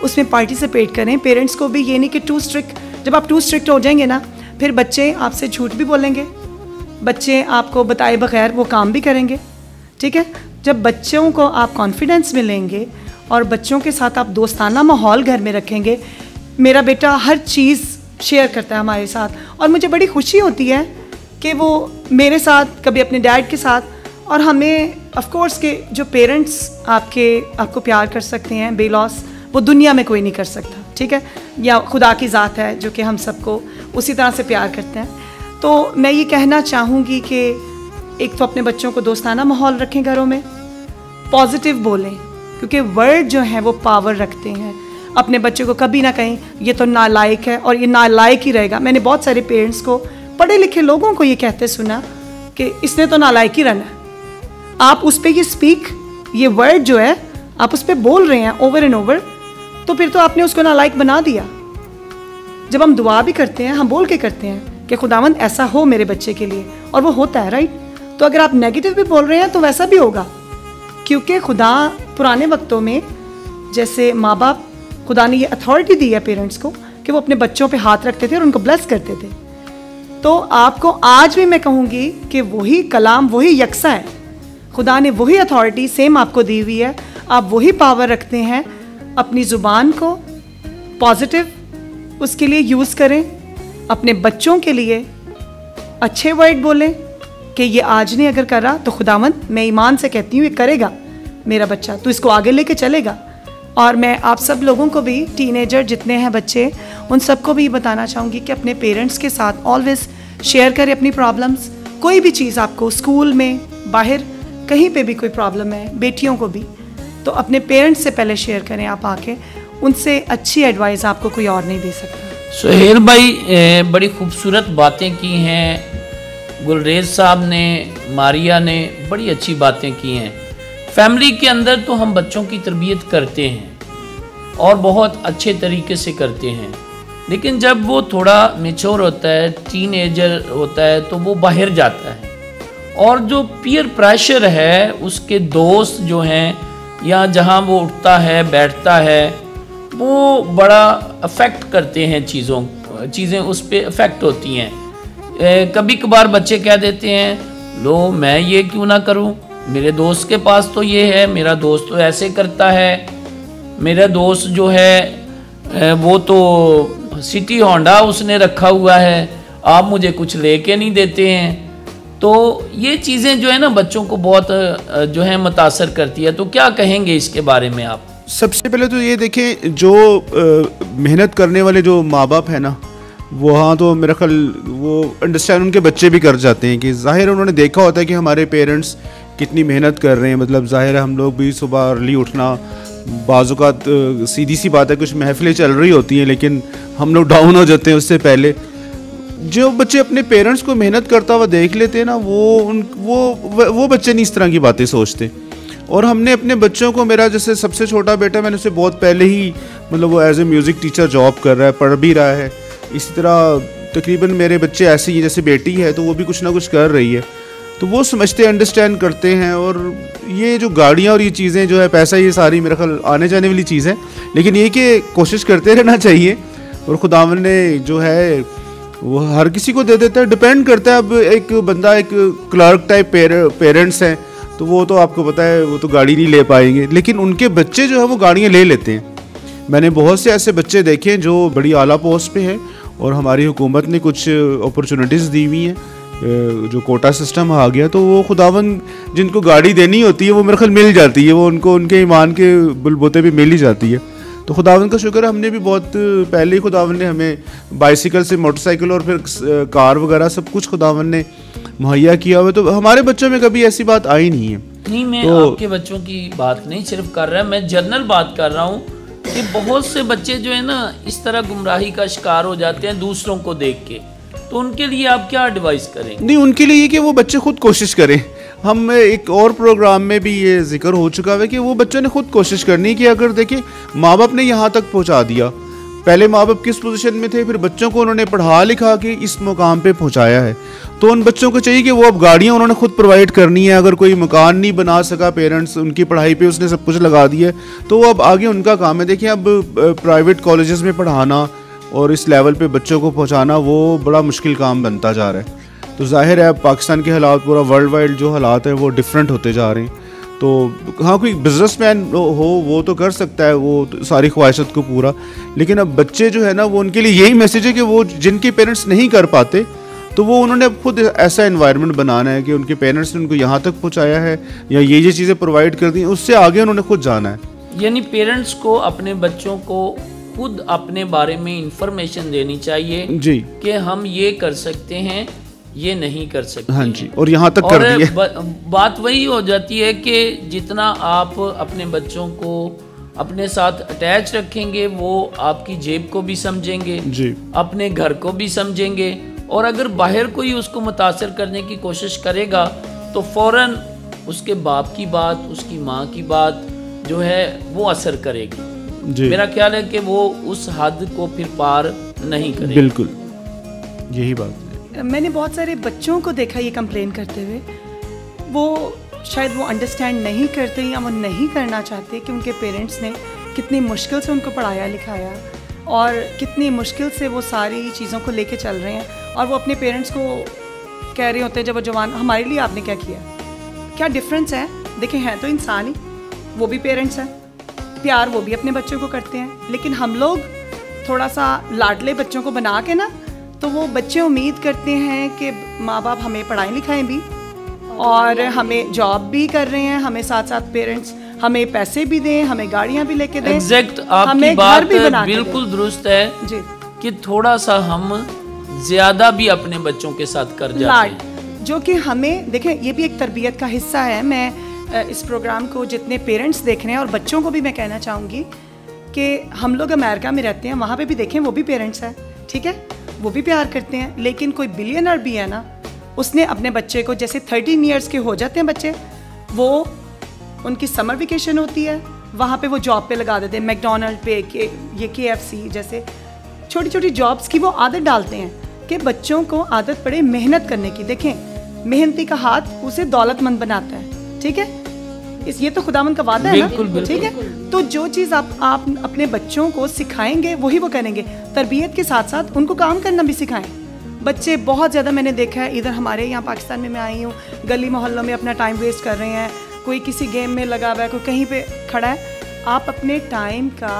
उसमें पार्टिसिपेट करें। पेरेंट्स को भी ये नहीं कि टू स्ट्रिक्ट, जब आप टू स्ट्रिक्ट हो जाएंगे ना फिर बच्चे आपसे झूठ भी बोलेंगे, बच्चे आपको बताए बगैर वो काम भी करेंगे, ठीक है। जब बच्चों को आप कॉन्फिडेंस मिलेंगे और बच्चों के साथ आप दोस्ताना माहौल घर में रखेंगे, मेरा बेटा हर चीज़ शेयर करता है हमारे साथ और मुझे बड़ी खुशी होती है कि वो मेरे साथ, कभी अपने डैड के साथ, और हमें ऑफ कोर्स के जो पेरेंट्स आपके आपको प्यार कर सकते हैं बेलॉस, वो दुनिया में कोई नहीं कर सकता, ठीक है। या खुदा की ज़ात है जो कि हम सबको उसी तरह से प्यार करते हैं। तो मैं ये कहना चाहूँगी कि एक तो अपने बच्चों को दोस्ताना माहौल रखें, घरों में पॉजिटिव बोलें, क्योंकि वर्ड जो हैं वो पावर रखते हैं। अपने बच्चे को कभी ना कहें ये तो नालायक है और ये नालायक ही रहेगा। मैंने बहुत सारे पेरेंट्स को, पढ़े लिखे लोगों को ये कहते सुना कि इसने तो नालायक ही रहना है। आप उस पर ये स्पीक, ये वर्ड जो है आप उस पर बोल रहे हैं ओवर एंड ओवर, तो फिर तो आपने उसको नालायक बना दिया। जब हम दुआ भी करते हैं हम बोल के करते हैं कि खुदावंद ऐसा हो मेरे बच्चे के लिए, और वो होता है, राइट। तो अगर आप नेगेटिव भी बोल रहे हैं तो वैसा भी होगा, क्योंकि खुदा पुराने वक्तों में जैसे माँ बाप, खुदा ने ये अथॉरिटी दी है पेरेंट्स को कि वो अपने बच्चों पे हाथ रखते थे और उनको ब्लेस करते थे। तो आपको आज भी मैं कहूँगी कि वही कलाम, वही यकसा है, खुदा ने वही अथॉरिटी सेम आपको दी हुई है, आप वही पावर रखते हैं। अपनी ज़ुबान को पॉजिटिव उसके लिए यूज़ करें, अपने बच्चों के लिए अच्छे वर्ड बोलें कि ये आज ने अगर करा तो खुदावंद, मैं ईमान से कहती हूँ ये करेगा मेरा बच्चा, तो इसको आगे लेके चलेगा। और मैं आप सब लोगों को भी, टीनेजर जितने हैं बच्चे, उन सबको भी बताना चाहूँगी कि अपने पेरेंट्स के साथ ऑलवेज शेयर करें अपनी प्रॉब्लम्स। कोई भी चीज़ आपको स्कूल में, बाहर कहीं पे भी कोई प्रॉब्लम है, बेटियों को भी, तो अपने पेरेंट्स से पहले शेयर करें आप आके, उनसे अच्छी एडवाइस आपको कोई और नहीं दे सकता। सुहेल भाई बड़ी खूबसूरत बातें की हैं, गुलरेज साहब ने, मारिया ने बड़ी अच्छी बातें की हैं। फैमिली के अंदर तो हम बच्चों की तरबियत करते हैं और बहुत अच्छे तरीके से करते हैं, लेकिन जब वो थोड़ा मैच्योर होता है, टीनेजर होता है, तो वो बाहर जाता है और जो पीयर प्रेशर है, उसके दोस्त जो हैं या जहाँ वो उठता है बैठता है, वो बड़ा अफेक्ट करते हैं, चीज़ों चीज़ें उस पर अफेक्ट होती हैं। कभी कभार बच्चे कह देते हैं, लो मैं ये क्यों ना करूं, मेरे दोस्त के पास तो ये है, मेरा दोस्त तो ऐसे करता है, मेरा दोस्त जो है वो तो सिटी होंडा उसने रखा हुआ है, आप मुझे कुछ लेके नहीं देते हैं। तो ये चीज़ें जो है ना बच्चों को बहुत जो है मुतासर करती है। तो क्या कहेंगे इसके बारे में आप? सबसे पहले तो ये देखें, जो मेहनत करने वाले जो माँ बाप है ना, वहाँ तो मेरा ख्याल वो अंडरस्टैंड उनके बच्चे भी कर जाते हैं कि ज़ाहिर है उन्होंने देखा होता है कि हमारे पेरेंट्स कितनी मेहनत कर रहे हैं। मतलब ज़ाहिर है हम लोग भी सुबह अर्ली उठना, बाज़-औक़ात सीधी सी बात है कुछ महफ़िलें चल रही होती हैं लेकिन हम लोग डाउन हो जाते हैं उससे पहले। जो बच्चे अपने पेरेंट्स को मेहनत करता हुआ देख लेते हैं ना, वो उन वो वो बच्चे नहीं इस तरह की बातें सोचते। और हमने अपने बच्चों को, मेरा जैसे सबसे छोटा बेटा, मैंने उसे बहुत पहले ही, मतलब वो as a music teacher job कर रहा है, पढ़ भी रहा है। इसी तरह तकरीबन मेरे बच्चे ऐसे ही, जैसे बेटी है तो वो भी कुछ ना कुछ कर रही है, तो वो समझते अंडरस्टैंड करते हैं। और ये जो गाड़ियाँ और ये चीज़ें जो है, पैसा, ये सारी मेरा ख्याल आने जाने वाली चीज़ है, लेकिन ये कि कोशिश करते रहना चाहिए। और खुदावन ने जो है वो हर किसी को दे देता है, डिपेंड करता है। अब एक बंदा, एक क्लर्क टाइप पेरेंट्स हैं तो वो तो आपको पता है वो तो गाड़ी नहीं ले पाएंगे, लेकिन उनके बच्चे जो है वो गाड़ियाँ ले लेते हैं। मैंने बहुत से ऐसे बच्चे देखे हैं जो बड़ी आला पोस्ट पे हैं और हमारी हुकूमत ने कुछ अपॉर्चुनिटीज़ दी हुई हैं, जो कोटा सिस्टम आ गया, तो वो खुदावन जिनको गाड़ी देनी होती है वो मेरे ख्याल मिल जाती है, वो उनको उनके ईमान के बुलबुते भी मिल ही जाती है। तो खुदावन का शुक्र है, हमने भी बहुत पहले ही खुदावन ने हमें बाइसिकल से मोटरसाइकिल और फिर कार वगैरह सब कुछ खुदावन ने मुहैया किया हुआ, तो हमारे बच्चों में कभी ऐसी बात आई नहीं है। नहीं, मैं तो आपके बच्चों की बात नहीं सिर्फ कर रहा, मैं जनरल बात कर रहा हूँ कि बहुत से बच्चे जो है ना इस तरह गुमराही का शिकार हो जाते हैं दूसरों को देख के, तो उनके लिए आप क्या एडवाइस करेंगे? नहीं, उनके लिए ये कि वो बच्चे खुद कोशिश करें। हम एक और प्रोग्राम में भी ये जिक्र हो चुका है कि वो बच्चों ने खुद कोशिश करनी है कि अगर देखिए माँ बाप ने यहाँ तक पहुँचा दिया पहले माँ बाप किस पोजीशन में थे, फिर बच्चों को उन्होंने पढ़ा लिखा के इस मुकाम पे पहुंचाया है। तो उन बच्चों को चाहिए कि वो अब गाड़ियाँ उन्होंने खुद प्रोवाइड करनी है। अगर कोई मकान नहीं बना सका पेरेंट्स, उनकी पढ़ाई पे उसने सब कुछ लगा दिया है, तो वो अब आगे उनका काम है। देखिए अब प्राइवेट कॉलेजेस में पढ़ाना और इस लेवल पे बच्चों को पहुँचाना वो बड़ा मुश्किल काम बनता जा रहा है। तो जाहिर है अब पाकिस्तान के हालात, पूरा वर्ल्ड वाइड जो हालात हैं वो डिफरेंट होते जा रहे हैं। तो हाँ, कोई बिजनेसमैन हो वो तो कर सकता है वो तो सारी ख्वाहिशत को पूरा, लेकिन अब बच्चे जो है ना वो उनके लिए यही मैसेज है कि वो जिनके पेरेंट्स नहीं कर पाते तो वो उन्होंने अब खुद ऐसा एनवायरनमेंट बनाना है कि उनके पेरेंट्स ने उनको यहाँ तक पहुँचाया है या ये ये चीज़ें प्रोवाइड कर दी हैं, उससे आगे उन्होंने खुद जाना है। यानी पेरेंट्स को अपने बच्चों को खुद अपने बारे में इंफॉर्मेशन देनी चाहिए जी कि हम ये कर सकते हैं, ये नहीं कर सकते। हाँ जी, और यहाँ तक और कर दिया। ब, बात वही हो जाती है कि जितना आप अपने बच्चों को अपने साथ अटैच रखेंगे वो आपकी जेब को भी समझेंगे जी, अपने घर को भी समझेंगे, और अगर बाहर कोई उसको मुतासर करने की कोशिश करेगा तो फौरन उसके बाप की बात, उसकी माँ की बात जो है वो असर करेगी जी। मेरा ख्याल है कि वो उस हद को फिर पार नहीं करेगी। बिल्कुल यही बात है। मैंने बहुत सारे बच्चों को देखा ये कंप्लेन करते हुए, वो शायद वो अंडरस्टैंड नहीं करते या वो नहीं करना चाहते कि उनके पेरेंट्स ने कितनी मुश्किल से उनको पढ़ाया लिखाया और कितनी मुश्किल से वो सारी चीज़ों को लेके चल रहे हैं, और वो अपने पेरेंट्स को कह रहे होते हैं जब वो जवान, हमारे लिए आपने क्या किया। क्या डिफरेंस है? देखें, हैं तो इंसान ही, वो भी पेरेंट्स हैं, प्यार वो भी अपने बच्चों को करते हैं, लेकिन हम लोग थोड़ा सा लाडले बच्चों को बना के ना, तो वो बच्चे उम्मीद करते हैं कि माँ बाप हमें पढ़ाएं लिखाएं भी और हमें जॉब भी कर रहे हैं, हमें साथ साथ पेरेंट्स हमें पैसे भी दें, हमें गाड़ियाँ भी लेके दें, एग्जैक्ट आपकी हमें बात घर भी बना के बिल्कुल दें। दुरुस्त है जी, कि थोड़ा सा हम ज्यादा भी अपने बच्चों के साथ कर जाते लाड, हैं, जो कि हमें देखें ये भी एक तरबियत का हिस्सा है। मैं अ, इस प्रोग्राम को जितने पेरेंट्स देख रहे हैं और बच्चों को भी मैं कहना चाहूँगी कि हम लोग अमेरिका में रहते हैं, वहाँ पे भी देखें वो भी पेरेंट्स हैं, ठीक है, वो भी प्यार करते हैं, लेकिन कोई बिलियनर भी है ना, उसने अपने बच्चे को, जैसे थर्टीन ईयर्स के हो जाते हैं बच्चे, वो उनकी समर वेकेशन होती है, वहाँ पे वो जॉब पे लगा देते हैं, मैकडोनल्ड पे के ये के एफ सी जैसे छोटी छोटी जॉब्स की वो आदत डालते हैं कि बच्चों को आदत पड़े मेहनत करने की। देखें, मेहनती का हाथ उसे दौलतमंद बनाता है, ठीक है, इस ये तो खुदावंद का वादा है ना, बिल्कुल, बिल्कुल। ठीक है। तो जो चीज़ आप आप अपने बच्चों को सिखाएंगे वही वो करेंगे। तरबियत के साथ साथ उनको काम करना भी सिखाएं। बच्चे बहुत ज़्यादा मैंने देखा है, इधर हमारे यहाँ पाकिस्तान में मैं आई हूँ, गली मोहल्लों में अपना टाइम वेस्ट कर रहे हैं, कोई किसी गेम में लगा हुआ है, कोई कहीं पे खड़ा है। आप अपने टाइम का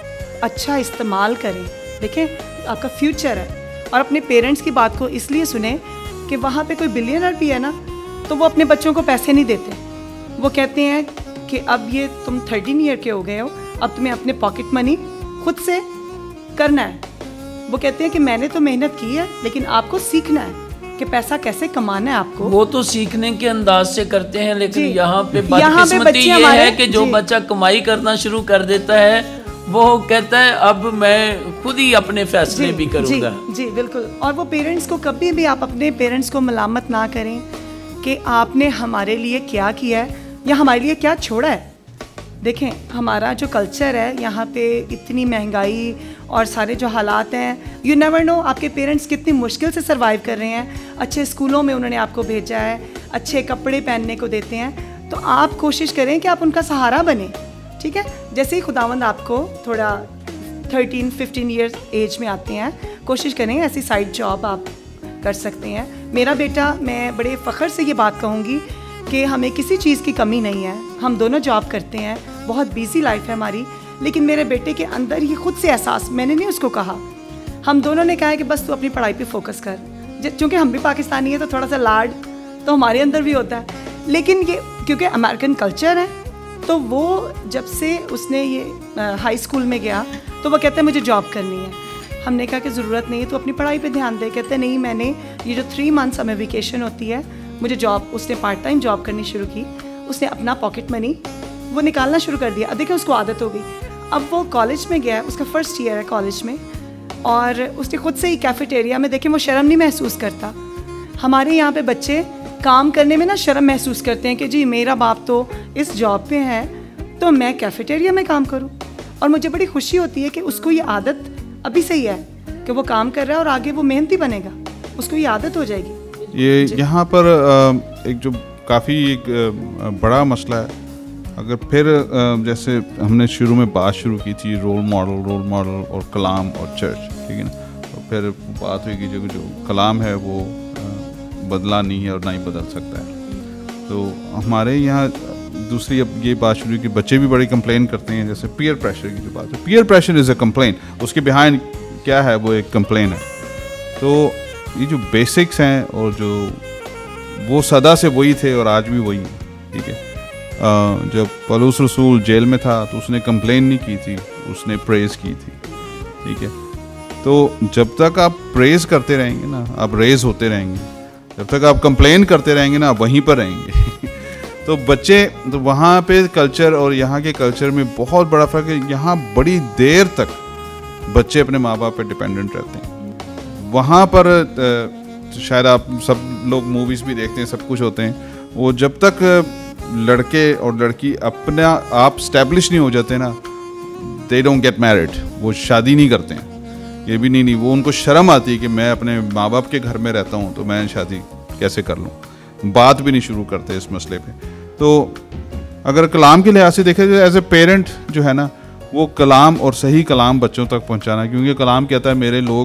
अच्छा इस्तेमाल करें, देखें आपका फ्यूचर है। और अपने पेरेंट्स की बात को इसलिए सुने कि वहाँ पे कोई बिलियनर भी है ना, तो वो अपने बच्चों को पैसे नहीं देते, वो कहते हैं कि अब ये तुम थर्टीन ईयर के हो गए हो, अब तुम्हें अपने पॉकेट मनी खुद से करना है। वो कहते हैं कि मैंने तो मेहनत की है, लेकिन आपको सीखना है कि पैसा कैसे कमाना है आपको। वो तो सीखने के अंदाज से करते हैं, लेकिन जी। यहाँ पे यहाँ पे बदकिस्मती बच्चे ये हमारे- है कि जो जी। बच्चा कमाई करना शुरू कर देता है वो कहता है अब मैं खुद ही अपने फैसले जी, भी करूँगा। जी, जी बिल्कुल। और वो पेरेंट्स को कभी भी, आप अपने पेरेंट्स को मलामत ना करें कि आपने हमारे लिए क्या किया है या हमारे लिए क्या छोड़ा है। देखें, हमारा जो कल्चर है यहाँ पे, इतनी महंगाई और सारे जो हालात हैं, यू नेवर नो आपके पेरेंट्स कितनी मुश्किल से सरवाइव कर रहे हैं। अच्छे स्कूलों में उन्होंने आपको भेजा है, अच्छे कपड़े पहनने को देते हैं, तो आप कोशिश करें कि आप उनका सहारा बने, ठीक है। जैसे ही खुदावंद आपको थोड़ा थर्टीन फिफ्टीन ईयर्स एज में आते हैं, कोशिश करें ऐसी साइड जॉब आप कर सकते हैं। मेरा बेटा, मैं बड़े फ़ख्र से ये बात कहूँगी कि हमें किसी चीज़ की कमी नहीं है, हम दोनों जॉब करते हैं, बहुत बिजी लाइफ है हमारी, लेकिन मेरे बेटे के अंदर ये खुद से एहसास, मैंने नहीं उसको कहा, हम दोनों ने कहा है कि बस तू अपनी पढ़ाई पे फोकस कर। चूँकि हम भी पाकिस्तानी है तो थोड़ा सा लाड तो हमारे अंदर भी होता है, लेकिन ये क्योंकि अमेरिकन कल्चर है, तो वो जब से उसने ये हाई स्कूल में गया तो वो कहता है मुझे जॉब करनी है। हमने कहा कि ज़रूरत नहीं है, तो अपनी पढ़ाई पे ध्यान दे। कहते नहीं, मैंने ये जो थ्री मंथ्स हमें वेकेशन होती है, मुझे जॉब, उसने पार्ट टाइम जॉब करनी शुरू की, उसने अपना पॉकेट मनी वो निकालना शुरू कर दिया। अब देखिए उसको आदत हो गई, अब वो कॉलेज में गया है, उसका फर्स्ट ईयर है कॉलेज में, और उसने खुद से ही कैफेटेरिया में, देखें वो शर्म नहीं महसूस करता। हमारे यहाँ पे बच्चे काम करने में ना शर्म महसूस करते हैं कि जी मेरा बाप तो इस जॉब पे है तो मैं कैफेटेरिया में काम करूं। और मुझे बड़ी खुशी होती है कि उसको ये आदत अभी सही है कि वो काम कर रहा है और आगे वो मेहनती बनेगा, उसको ये आदत हो जाएगी। ये यहाँ पर एक जो काफ़ी एक बड़ा मसला है, अगर फिर जैसे हमने शुरू में बात शुरू की थी रोल मॉडल रोल मॉडल और कलाम और चर्च, ठीक है ना, तो फिर बात हुई कि जो जो कलाम है वो बदला नहीं है और ना ही बदल सकता है। तो हमारे यहाँ दूसरी अब ये बात शुरू कि बच्चे भी बड़ी कंप्लेन करते हैं, जैसे पीयर प्रेशर की जो बात है, peer pressure is a complain, उसके बिहाइंड क्या है, वो एक कंप्लेन है। तो ये जो बेसिक्स हैं और जो वो सदा से वही थे और आज भी वही हैं, ठीक है। जब पौलुस रसूल जेल में था तो उसने कंप्लेन नहीं की थी, उसने प्रेज़ की थी, ठीक है। तो जब तक आप प्रेज़ करते रहेंगे ना, आप रेज़ होते रहेंगे, जब तक आप कंप्लेन करते रहेंगे ना, आप वहीं पर रहेंगे। तो बच्चे तो वहाँ पे कल्चर और यहाँ के कल्चर में बहुत बड़ा फ़र्क है। यहाँ बड़ी देर तक बच्चे अपने माँ बाप पे डिपेंडेंट रहते हैं। वहाँ पर तो शायद आप सब लोग मूवीज़ भी देखते हैं, सब कुछ होते हैं, वो जब तक लड़के और लड़की अपना आप स्टैब्लिश नहीं हो जाते ना, दे डोंट गेट मैरिड, वो शादी नहीं करते हैं। ये भी नहीं नहीं वो उनको शर्म आती है कि मैं अपने माँ बाप के घर में रहता हूँ तो मैं शादी कैसे कर लूँ, बात भी नहीं शुरू करते इस मसले पे। तो अगर कलाम के लिहाज से देखें तो एज ए पेरेंट जो है ना, वो कलाम और सही कलाम बच्चों तक पहुँचाना, क्योंकि कलाम कहता है मेरे लोग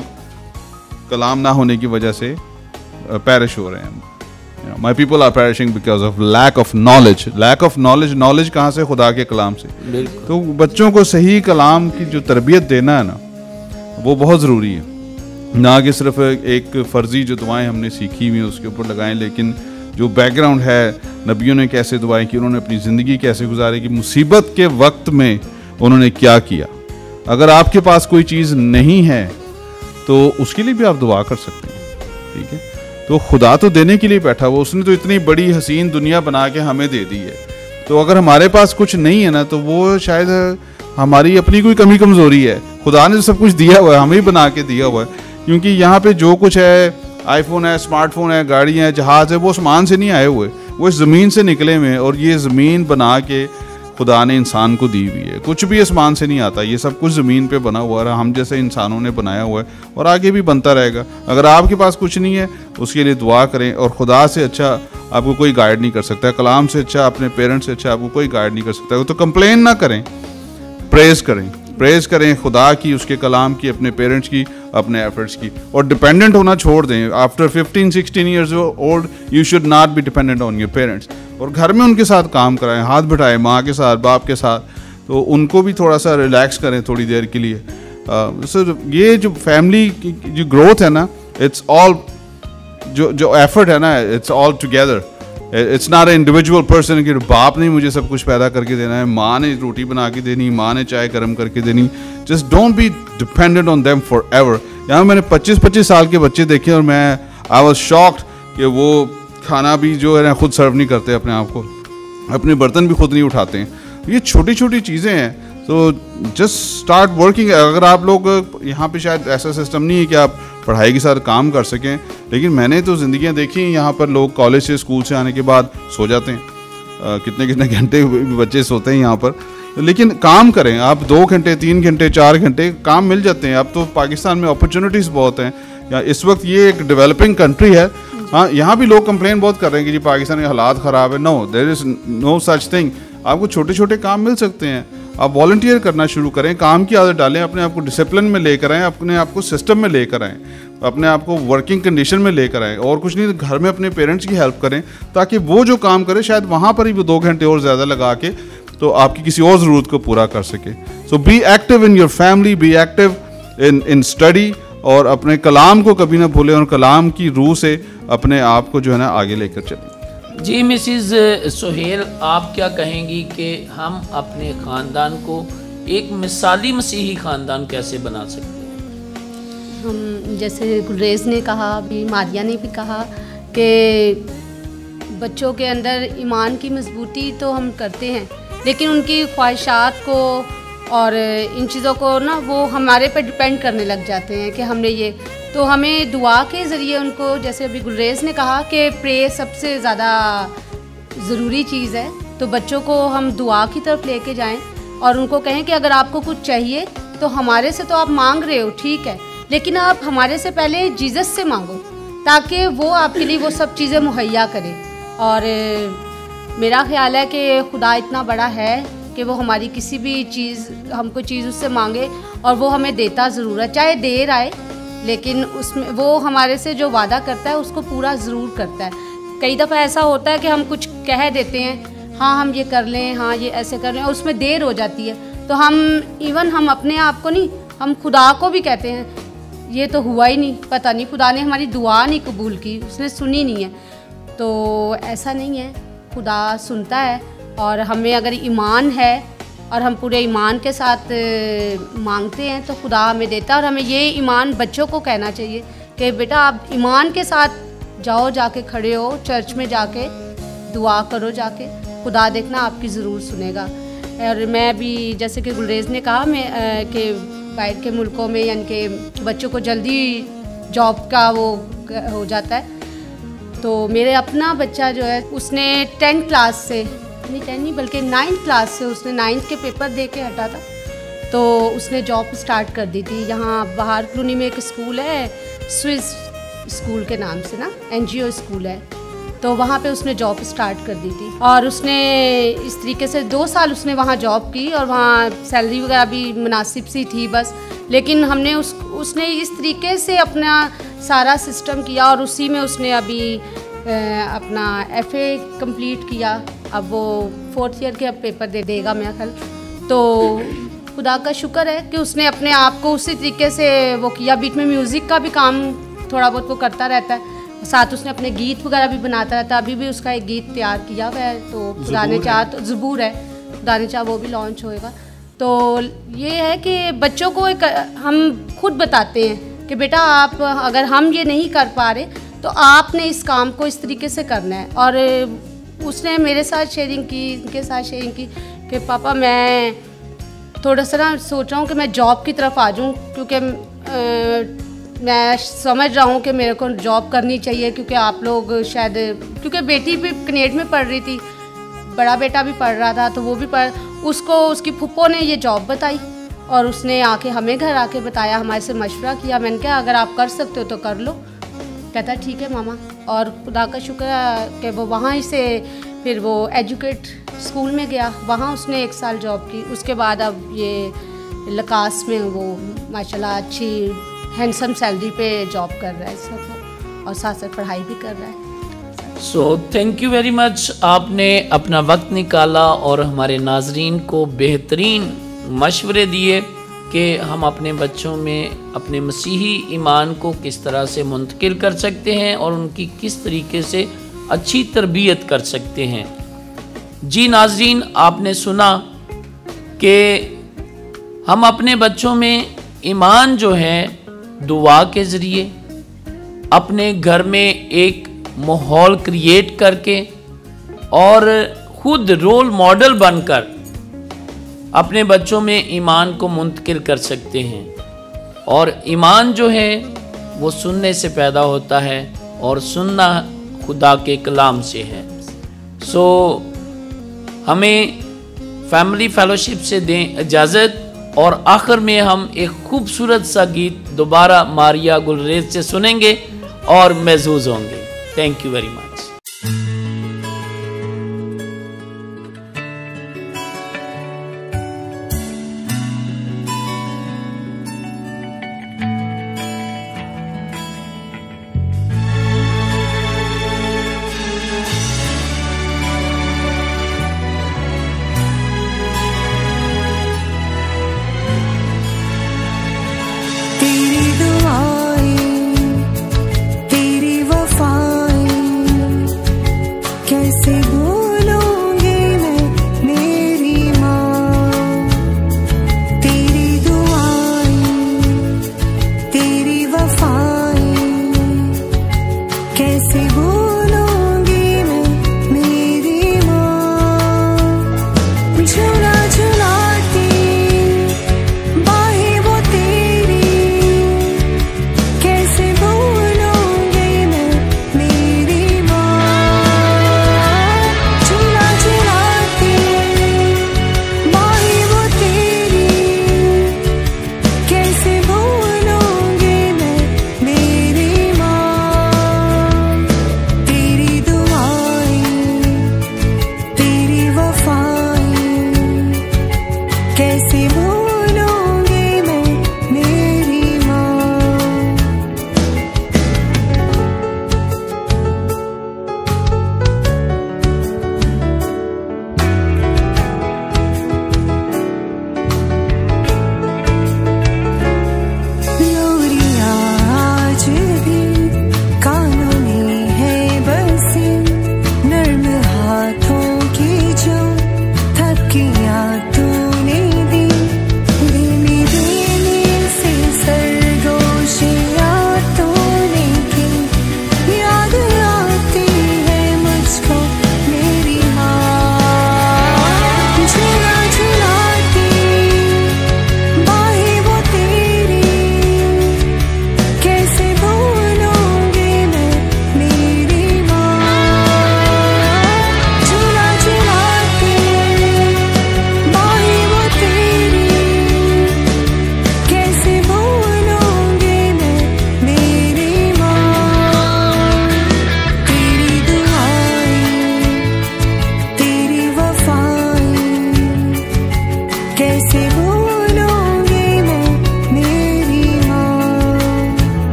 कलाम ना होने की वजह से पैरिश हो रहे हैं। My people are perishing because of lack of knowledge. Lack of knowledge, knowledge कहाँ से? खुदा के कलाम से। तो बच्चों को सही कलाम की जो तरबियत देना है ना, वो बहुत ज़रूरी है, ना कि सिर्फ एक फ़र्जी जो दुआएं हमने सीखी हुई उसके ऊपर लगाएं, लेकिन जो बैकग्राउंड है, नबियों ने कैसे दुआएं की, उन्होंने अपनी ज़िंदगी कैसे गुजारी, कि मुसीबत के वक्त में उन्होंने क्या किया। अगर आपके पास कोई चीज़ नहीं है तो उसके लिए भी आप दुआ कर सकते हैं, ठीक है। तो खुदा तो देने के लिए बैठा हुआ, उसने तो इतनी बड़ी हसीन दुनिया बना के हमें दे दी है। तो अगर हमारे पास कुछ नहीं है ना, तो वो शायद हमारी अपनी कोई कमी कमज़ोरी है। खुदा ने तो सब कुछ दिया हुआ है, हमें ही बना के दिया हुआ है। क्योंकि यहाँ पे जो कुछ है, आईफोन है, स्मार्टफोन है, गाड़ियाँ हैं, जहाज़ है, वो आसमान से नहीं आए हुए, वो इस ज़मीन से निकले हुए हैं। और ये ज़मीन बना के खुदा ने इंसान को दी हुई है। कुछ भी आसमान से नहीं आता, ये सब कुछ ज़मीन पे बना हुआ है, हम जैसे इंसानों ने बनाया हुआ है और आगे भी बनता रहेगा। अगर आपके पास कुछ नहीं है, उसके लिए दुआ करें। और खुदा से अच्छा आपको कोई गाइड नहीं कर सकता, कलाम से अच्छा, अपने पेरेंट्स से अच्छा आपको कोई गाइड नहीं कर सकता। तो कंप्लेन ना करें, प्रेज़ करें, प्रेज़ करें खुदा की, उसके कलाम की, अपने पेरेंट्स की, अपने एफर्ट्स की, और डिपेंडेंट होना छोड़ दें। After fifteen sixteen years old you should not be dependent on your parents. और घर में उनके साथ काम कराएं, हाथ बिठाएं, माँ के साथ, बाप के साथ, तो उनको भी थोड़ा सा रिलैक्स करें थोड़ी देर के लिए। सर uh, ये जो फैमिली की जो ग्रोथ है ना, इट्स ऑल जो जो एफर्ट है ना, it's all together. It's not a individual person कि बाप ने मुझे सब कुछ पैदा करके देना है, माँ ने रोटी बना के देनी, माँ ने चाय गर्म करके देनी। Just don't be dependent on them forever. यहाँ मैंने पच्चीस पच्चीस साल के बच्चे देखे और मैं आई वॉज शॉक्ड कि वो खाना भी जो है ना खुद सर्व नहीं करते अपने आप को, अपने बर्तन भी खुद नहीं उठाते हैं। ये छोटी छोटी चीज़ें हैं। तो जस्ट स्टार्ट वर्किंग। अगर आप लोग यहाँ पे शायद ऐसा सिस्टम नहीं है कि आप पढ़ाई के साथ काम कर सकें, लेकिन मैंने तो ज़िंदगियाँ देखी हैं यहाँ पर लोग कॉलेज से, स्कूल से आने के बाद सो जाते हैं। आ, कितने कितने घंटे बच्चे सोते हैं यहाँ पर, लेकिन काम करें आप। दो घंटे, तीन घंटे, चार घंटे काम मिल जाते हैं। अब तो पाकिस्तान में अपॉर्चुनिटीज़ बहुत हैं। या इस वक्त ये एक डेवलपिंग कंट्री है। हाँ, यहाँ भी लोग कंप्लेन बहुत कर रहे हैं कि जी पाकिस्तान के हालात ख़राब है। No, there is no such thing. आपको छोटे छोटे काम मिल सकते हैं। आप वॉलंटियर करना शुरू करें, काम की आदत डालें, अपने आप को डिसिप्लिन में लेकर आएँ, अपने आप को सिस्टम में लेकर आएँ, अपने आप को वर्किंग कंडीशन में लेकर आएँ। और कुछ नहीं, घर में अपने पेरेंट्स की हेल्प करें, ताकि वो जो काम करे शायद वहाँ पर ही वो दो घंटे और ज़्यादा लगा के तो आपकी किसी और ज़रूरत को पूरा कर सके। So be active in your family, be active in in study, और अपने कलाम को कभी ना भूलें और कलाम की रूह से अपने आप को जो है ना आगे लेकर चलें। जी मिसिज़ सुहेल, आप क्या कहेंगी कि हम अपने ख़ानदान को एक मिसाली मसीही ख़ानदान कैसे बना सकते हैं? हम जैसे गुलरेज़ ने कहा, अभी मारिया ने भी कहा कि बच्चों के अंदर ईमान की मजबूती तो हम करते हैं, लेकिन उनकी ख्वाहिशात को और इन चीज़ों को ना वो हमारे पे डिपेंड करने लग जाते हैं कि हमने ये, तो हमें दुआ के ज़रिए उनको, जैसे अभी गुलरेज़ ने कहा कि प्रे सबसे ज़्यादा ज़रूरी चीज़ है, तो बच्चों को हम दुआ की तरफ लेके जाएं और उनको कहें कि अगर आपको कुछ चाहिए तो हमारे से तो आप मांग रहे हो, ठीक है, लेकिन आप हमारे से पहले जीसस से मांगो ताकि वो आपके लिए वो सब चीज़ें मुहैया करे। और मेरा ख्याल है कि खुदा इतना बड़ा है कि वो हमारी किसी भी चीज़, हम कोई चीज़ उससे मांगे और वो हमें देता ज़रूर है, चाहे देर आए, लेकिन उसमें वो हमारे से जो वादा करता है उसको पूरा ज़रूर करता है। कई दफ़ा ऐसा होता है कि हम कुछ कह देते हैं, हाँ हम ये कर लें, हाँ ये ऐसे कर लें, और उसमें देर हो जाती है, तो हम इवन हम अपने आप को नहीं, हम खुदा को भी कहते हैं ये तो हुआ ही नहीं, पता नहीं खुदा ने हमारी दुआ नहीं कबूल की, उसने सुनी नहीं है। तो ऐसा नहीं है, खुदा सुनता है, और हमें अगर ईमान है और हम पूरे ईमान के साथ मांगते हैं तो खुदा हमें देता है। और हमें ये ईमान बच्चों को कहना चाहिए कि बेटा आप ईमान के साथ जाओ, जाके खड़े हो चर्च में, जाके दुआ करो, जाके खुदा देखना आपकी ज़रूर सुनेगा। और मैं भी जैसे कि गुलरेज़ ने कहा, मैं कि बाहर के मुल्कों में यानी कि बच्चों को जल्दी जॉब का वो हो जाता है, तो मेरे अपना बच्चा जो है उसने टेंथ क्लास से, नहीं टेंथ नहीं बल्कि नाइन्थ क्लास से, उसने नाइन्थ के पेपर दे के हटा था, तो उसने जॉब स्टार्ट कर दी थी। यहाँ बाहर क्लूनी में एक स्कूल है, स्विस स्कूल के नाम से ना, एनजीओ स्कूल है, तो वहाँ पे उसने जॉब स्टार्ट कर दी थी। और उसने इस तरीके से दो साल उसने वहाँ जॉब की और वहाँ सैलरी वगैरह भी मुनासिब सी थी बस, लेकिन हमने उस उसने इस तरीके से अपना सारा सिस्टम किया और उसी में उसने अभी ए, अपना एफए कंप्लीट किया। अब वो फोर्थ ईयर के अब पेपर दे देगा मेरा ख्याल। तो खुदा का शुक्र है कि उसने अपने आप को उसी तरीके से वो किया। बीच में म्यूज़िक का भी काम थोड़ा बहुत वो करता रहता है, साथ उसने अपने गीत वगैरह भी बनाता रहता है। अभी भी उसका एक गीत तैयार किया हुआ है, तो खुदा ने चाहा तो ज़बूर है, खुदा ने चाहा वो भी लॉन्च होएगा। तो ये है कि बच्चों को एक हम खुद बताते हैं कि बेटा आप, अगर हम ये नहीं कर पा रहे तो आपने इस काम को इस तरीके से करना है। और उसने मेरे साथ शेयरिंग की, इनके साथ शेयरिंग की कि पापा मैं थोड़ा सा ना सोच रहा हूँ कि मैं जॉब की तरफ आ जाऊँ, क्योंकि मैं समझ रहा हूँ कि मेरे को जॉब करनी चाहिए, क्योंकि आप लोग शायद, क्योंकि बेटी भी कनेड में पढ़ रही थी, बड़ा बेटा भी पढ़ रहा था, तो वो भी पढ़, उसको उसकी फूफो ने ये जॉब बताई और उसने आके हमें घर आके बताया, हमारे से मशवरा किया। मैंने कहा अगर आप कर सकते हो तो कर लो। कहता ठीक है मामा। और खुदा का शुक्र है कि वो वहाँ से फिर वो एजुकेट स्कूल में गया, वहाँ उसने एक साल जॉब की। उसके बाद अब ये लकास में वो माशाल्लाह अच्छी हैंडसम सैलरी पे जॉब कर रहा है सब, और साथ साथ पढ़ाई भी कर रहा है। So thank you very much, आपने अपना वक्त निकाला और हमारे नाजरीन को बेहतरीन मशवरे दिए कि हम अपने बच्चों में अपने मसीही ईमान को किस तरह से मुंतकिल कर सकते हैं और उनकी किस तरीके से अच्छी तरबियत कर सकते हैं। जी नाजरीन, आपने सुना कि हम अपने बच्चों में ईमान जो है दुआ के ज़रिए, अपने घर में एक माहौल क्रिएट करके और ख़ुद रोल मॉडल बनकर अपने बच्चों में ईमान को मुंतकिल कर सकते हैं। और ईमान जो है वो सुनने से पैदा होता है और सुनना खुदा के कलाम से है। सो हमें फैमिली फेलोशिप से दें इजाज़त, और आखिर में हम एक खूबसूरत सा गीत दोबारा मारिया गुलरेज़ से सुनेंगे और महसूस होंगे। Thank you very much.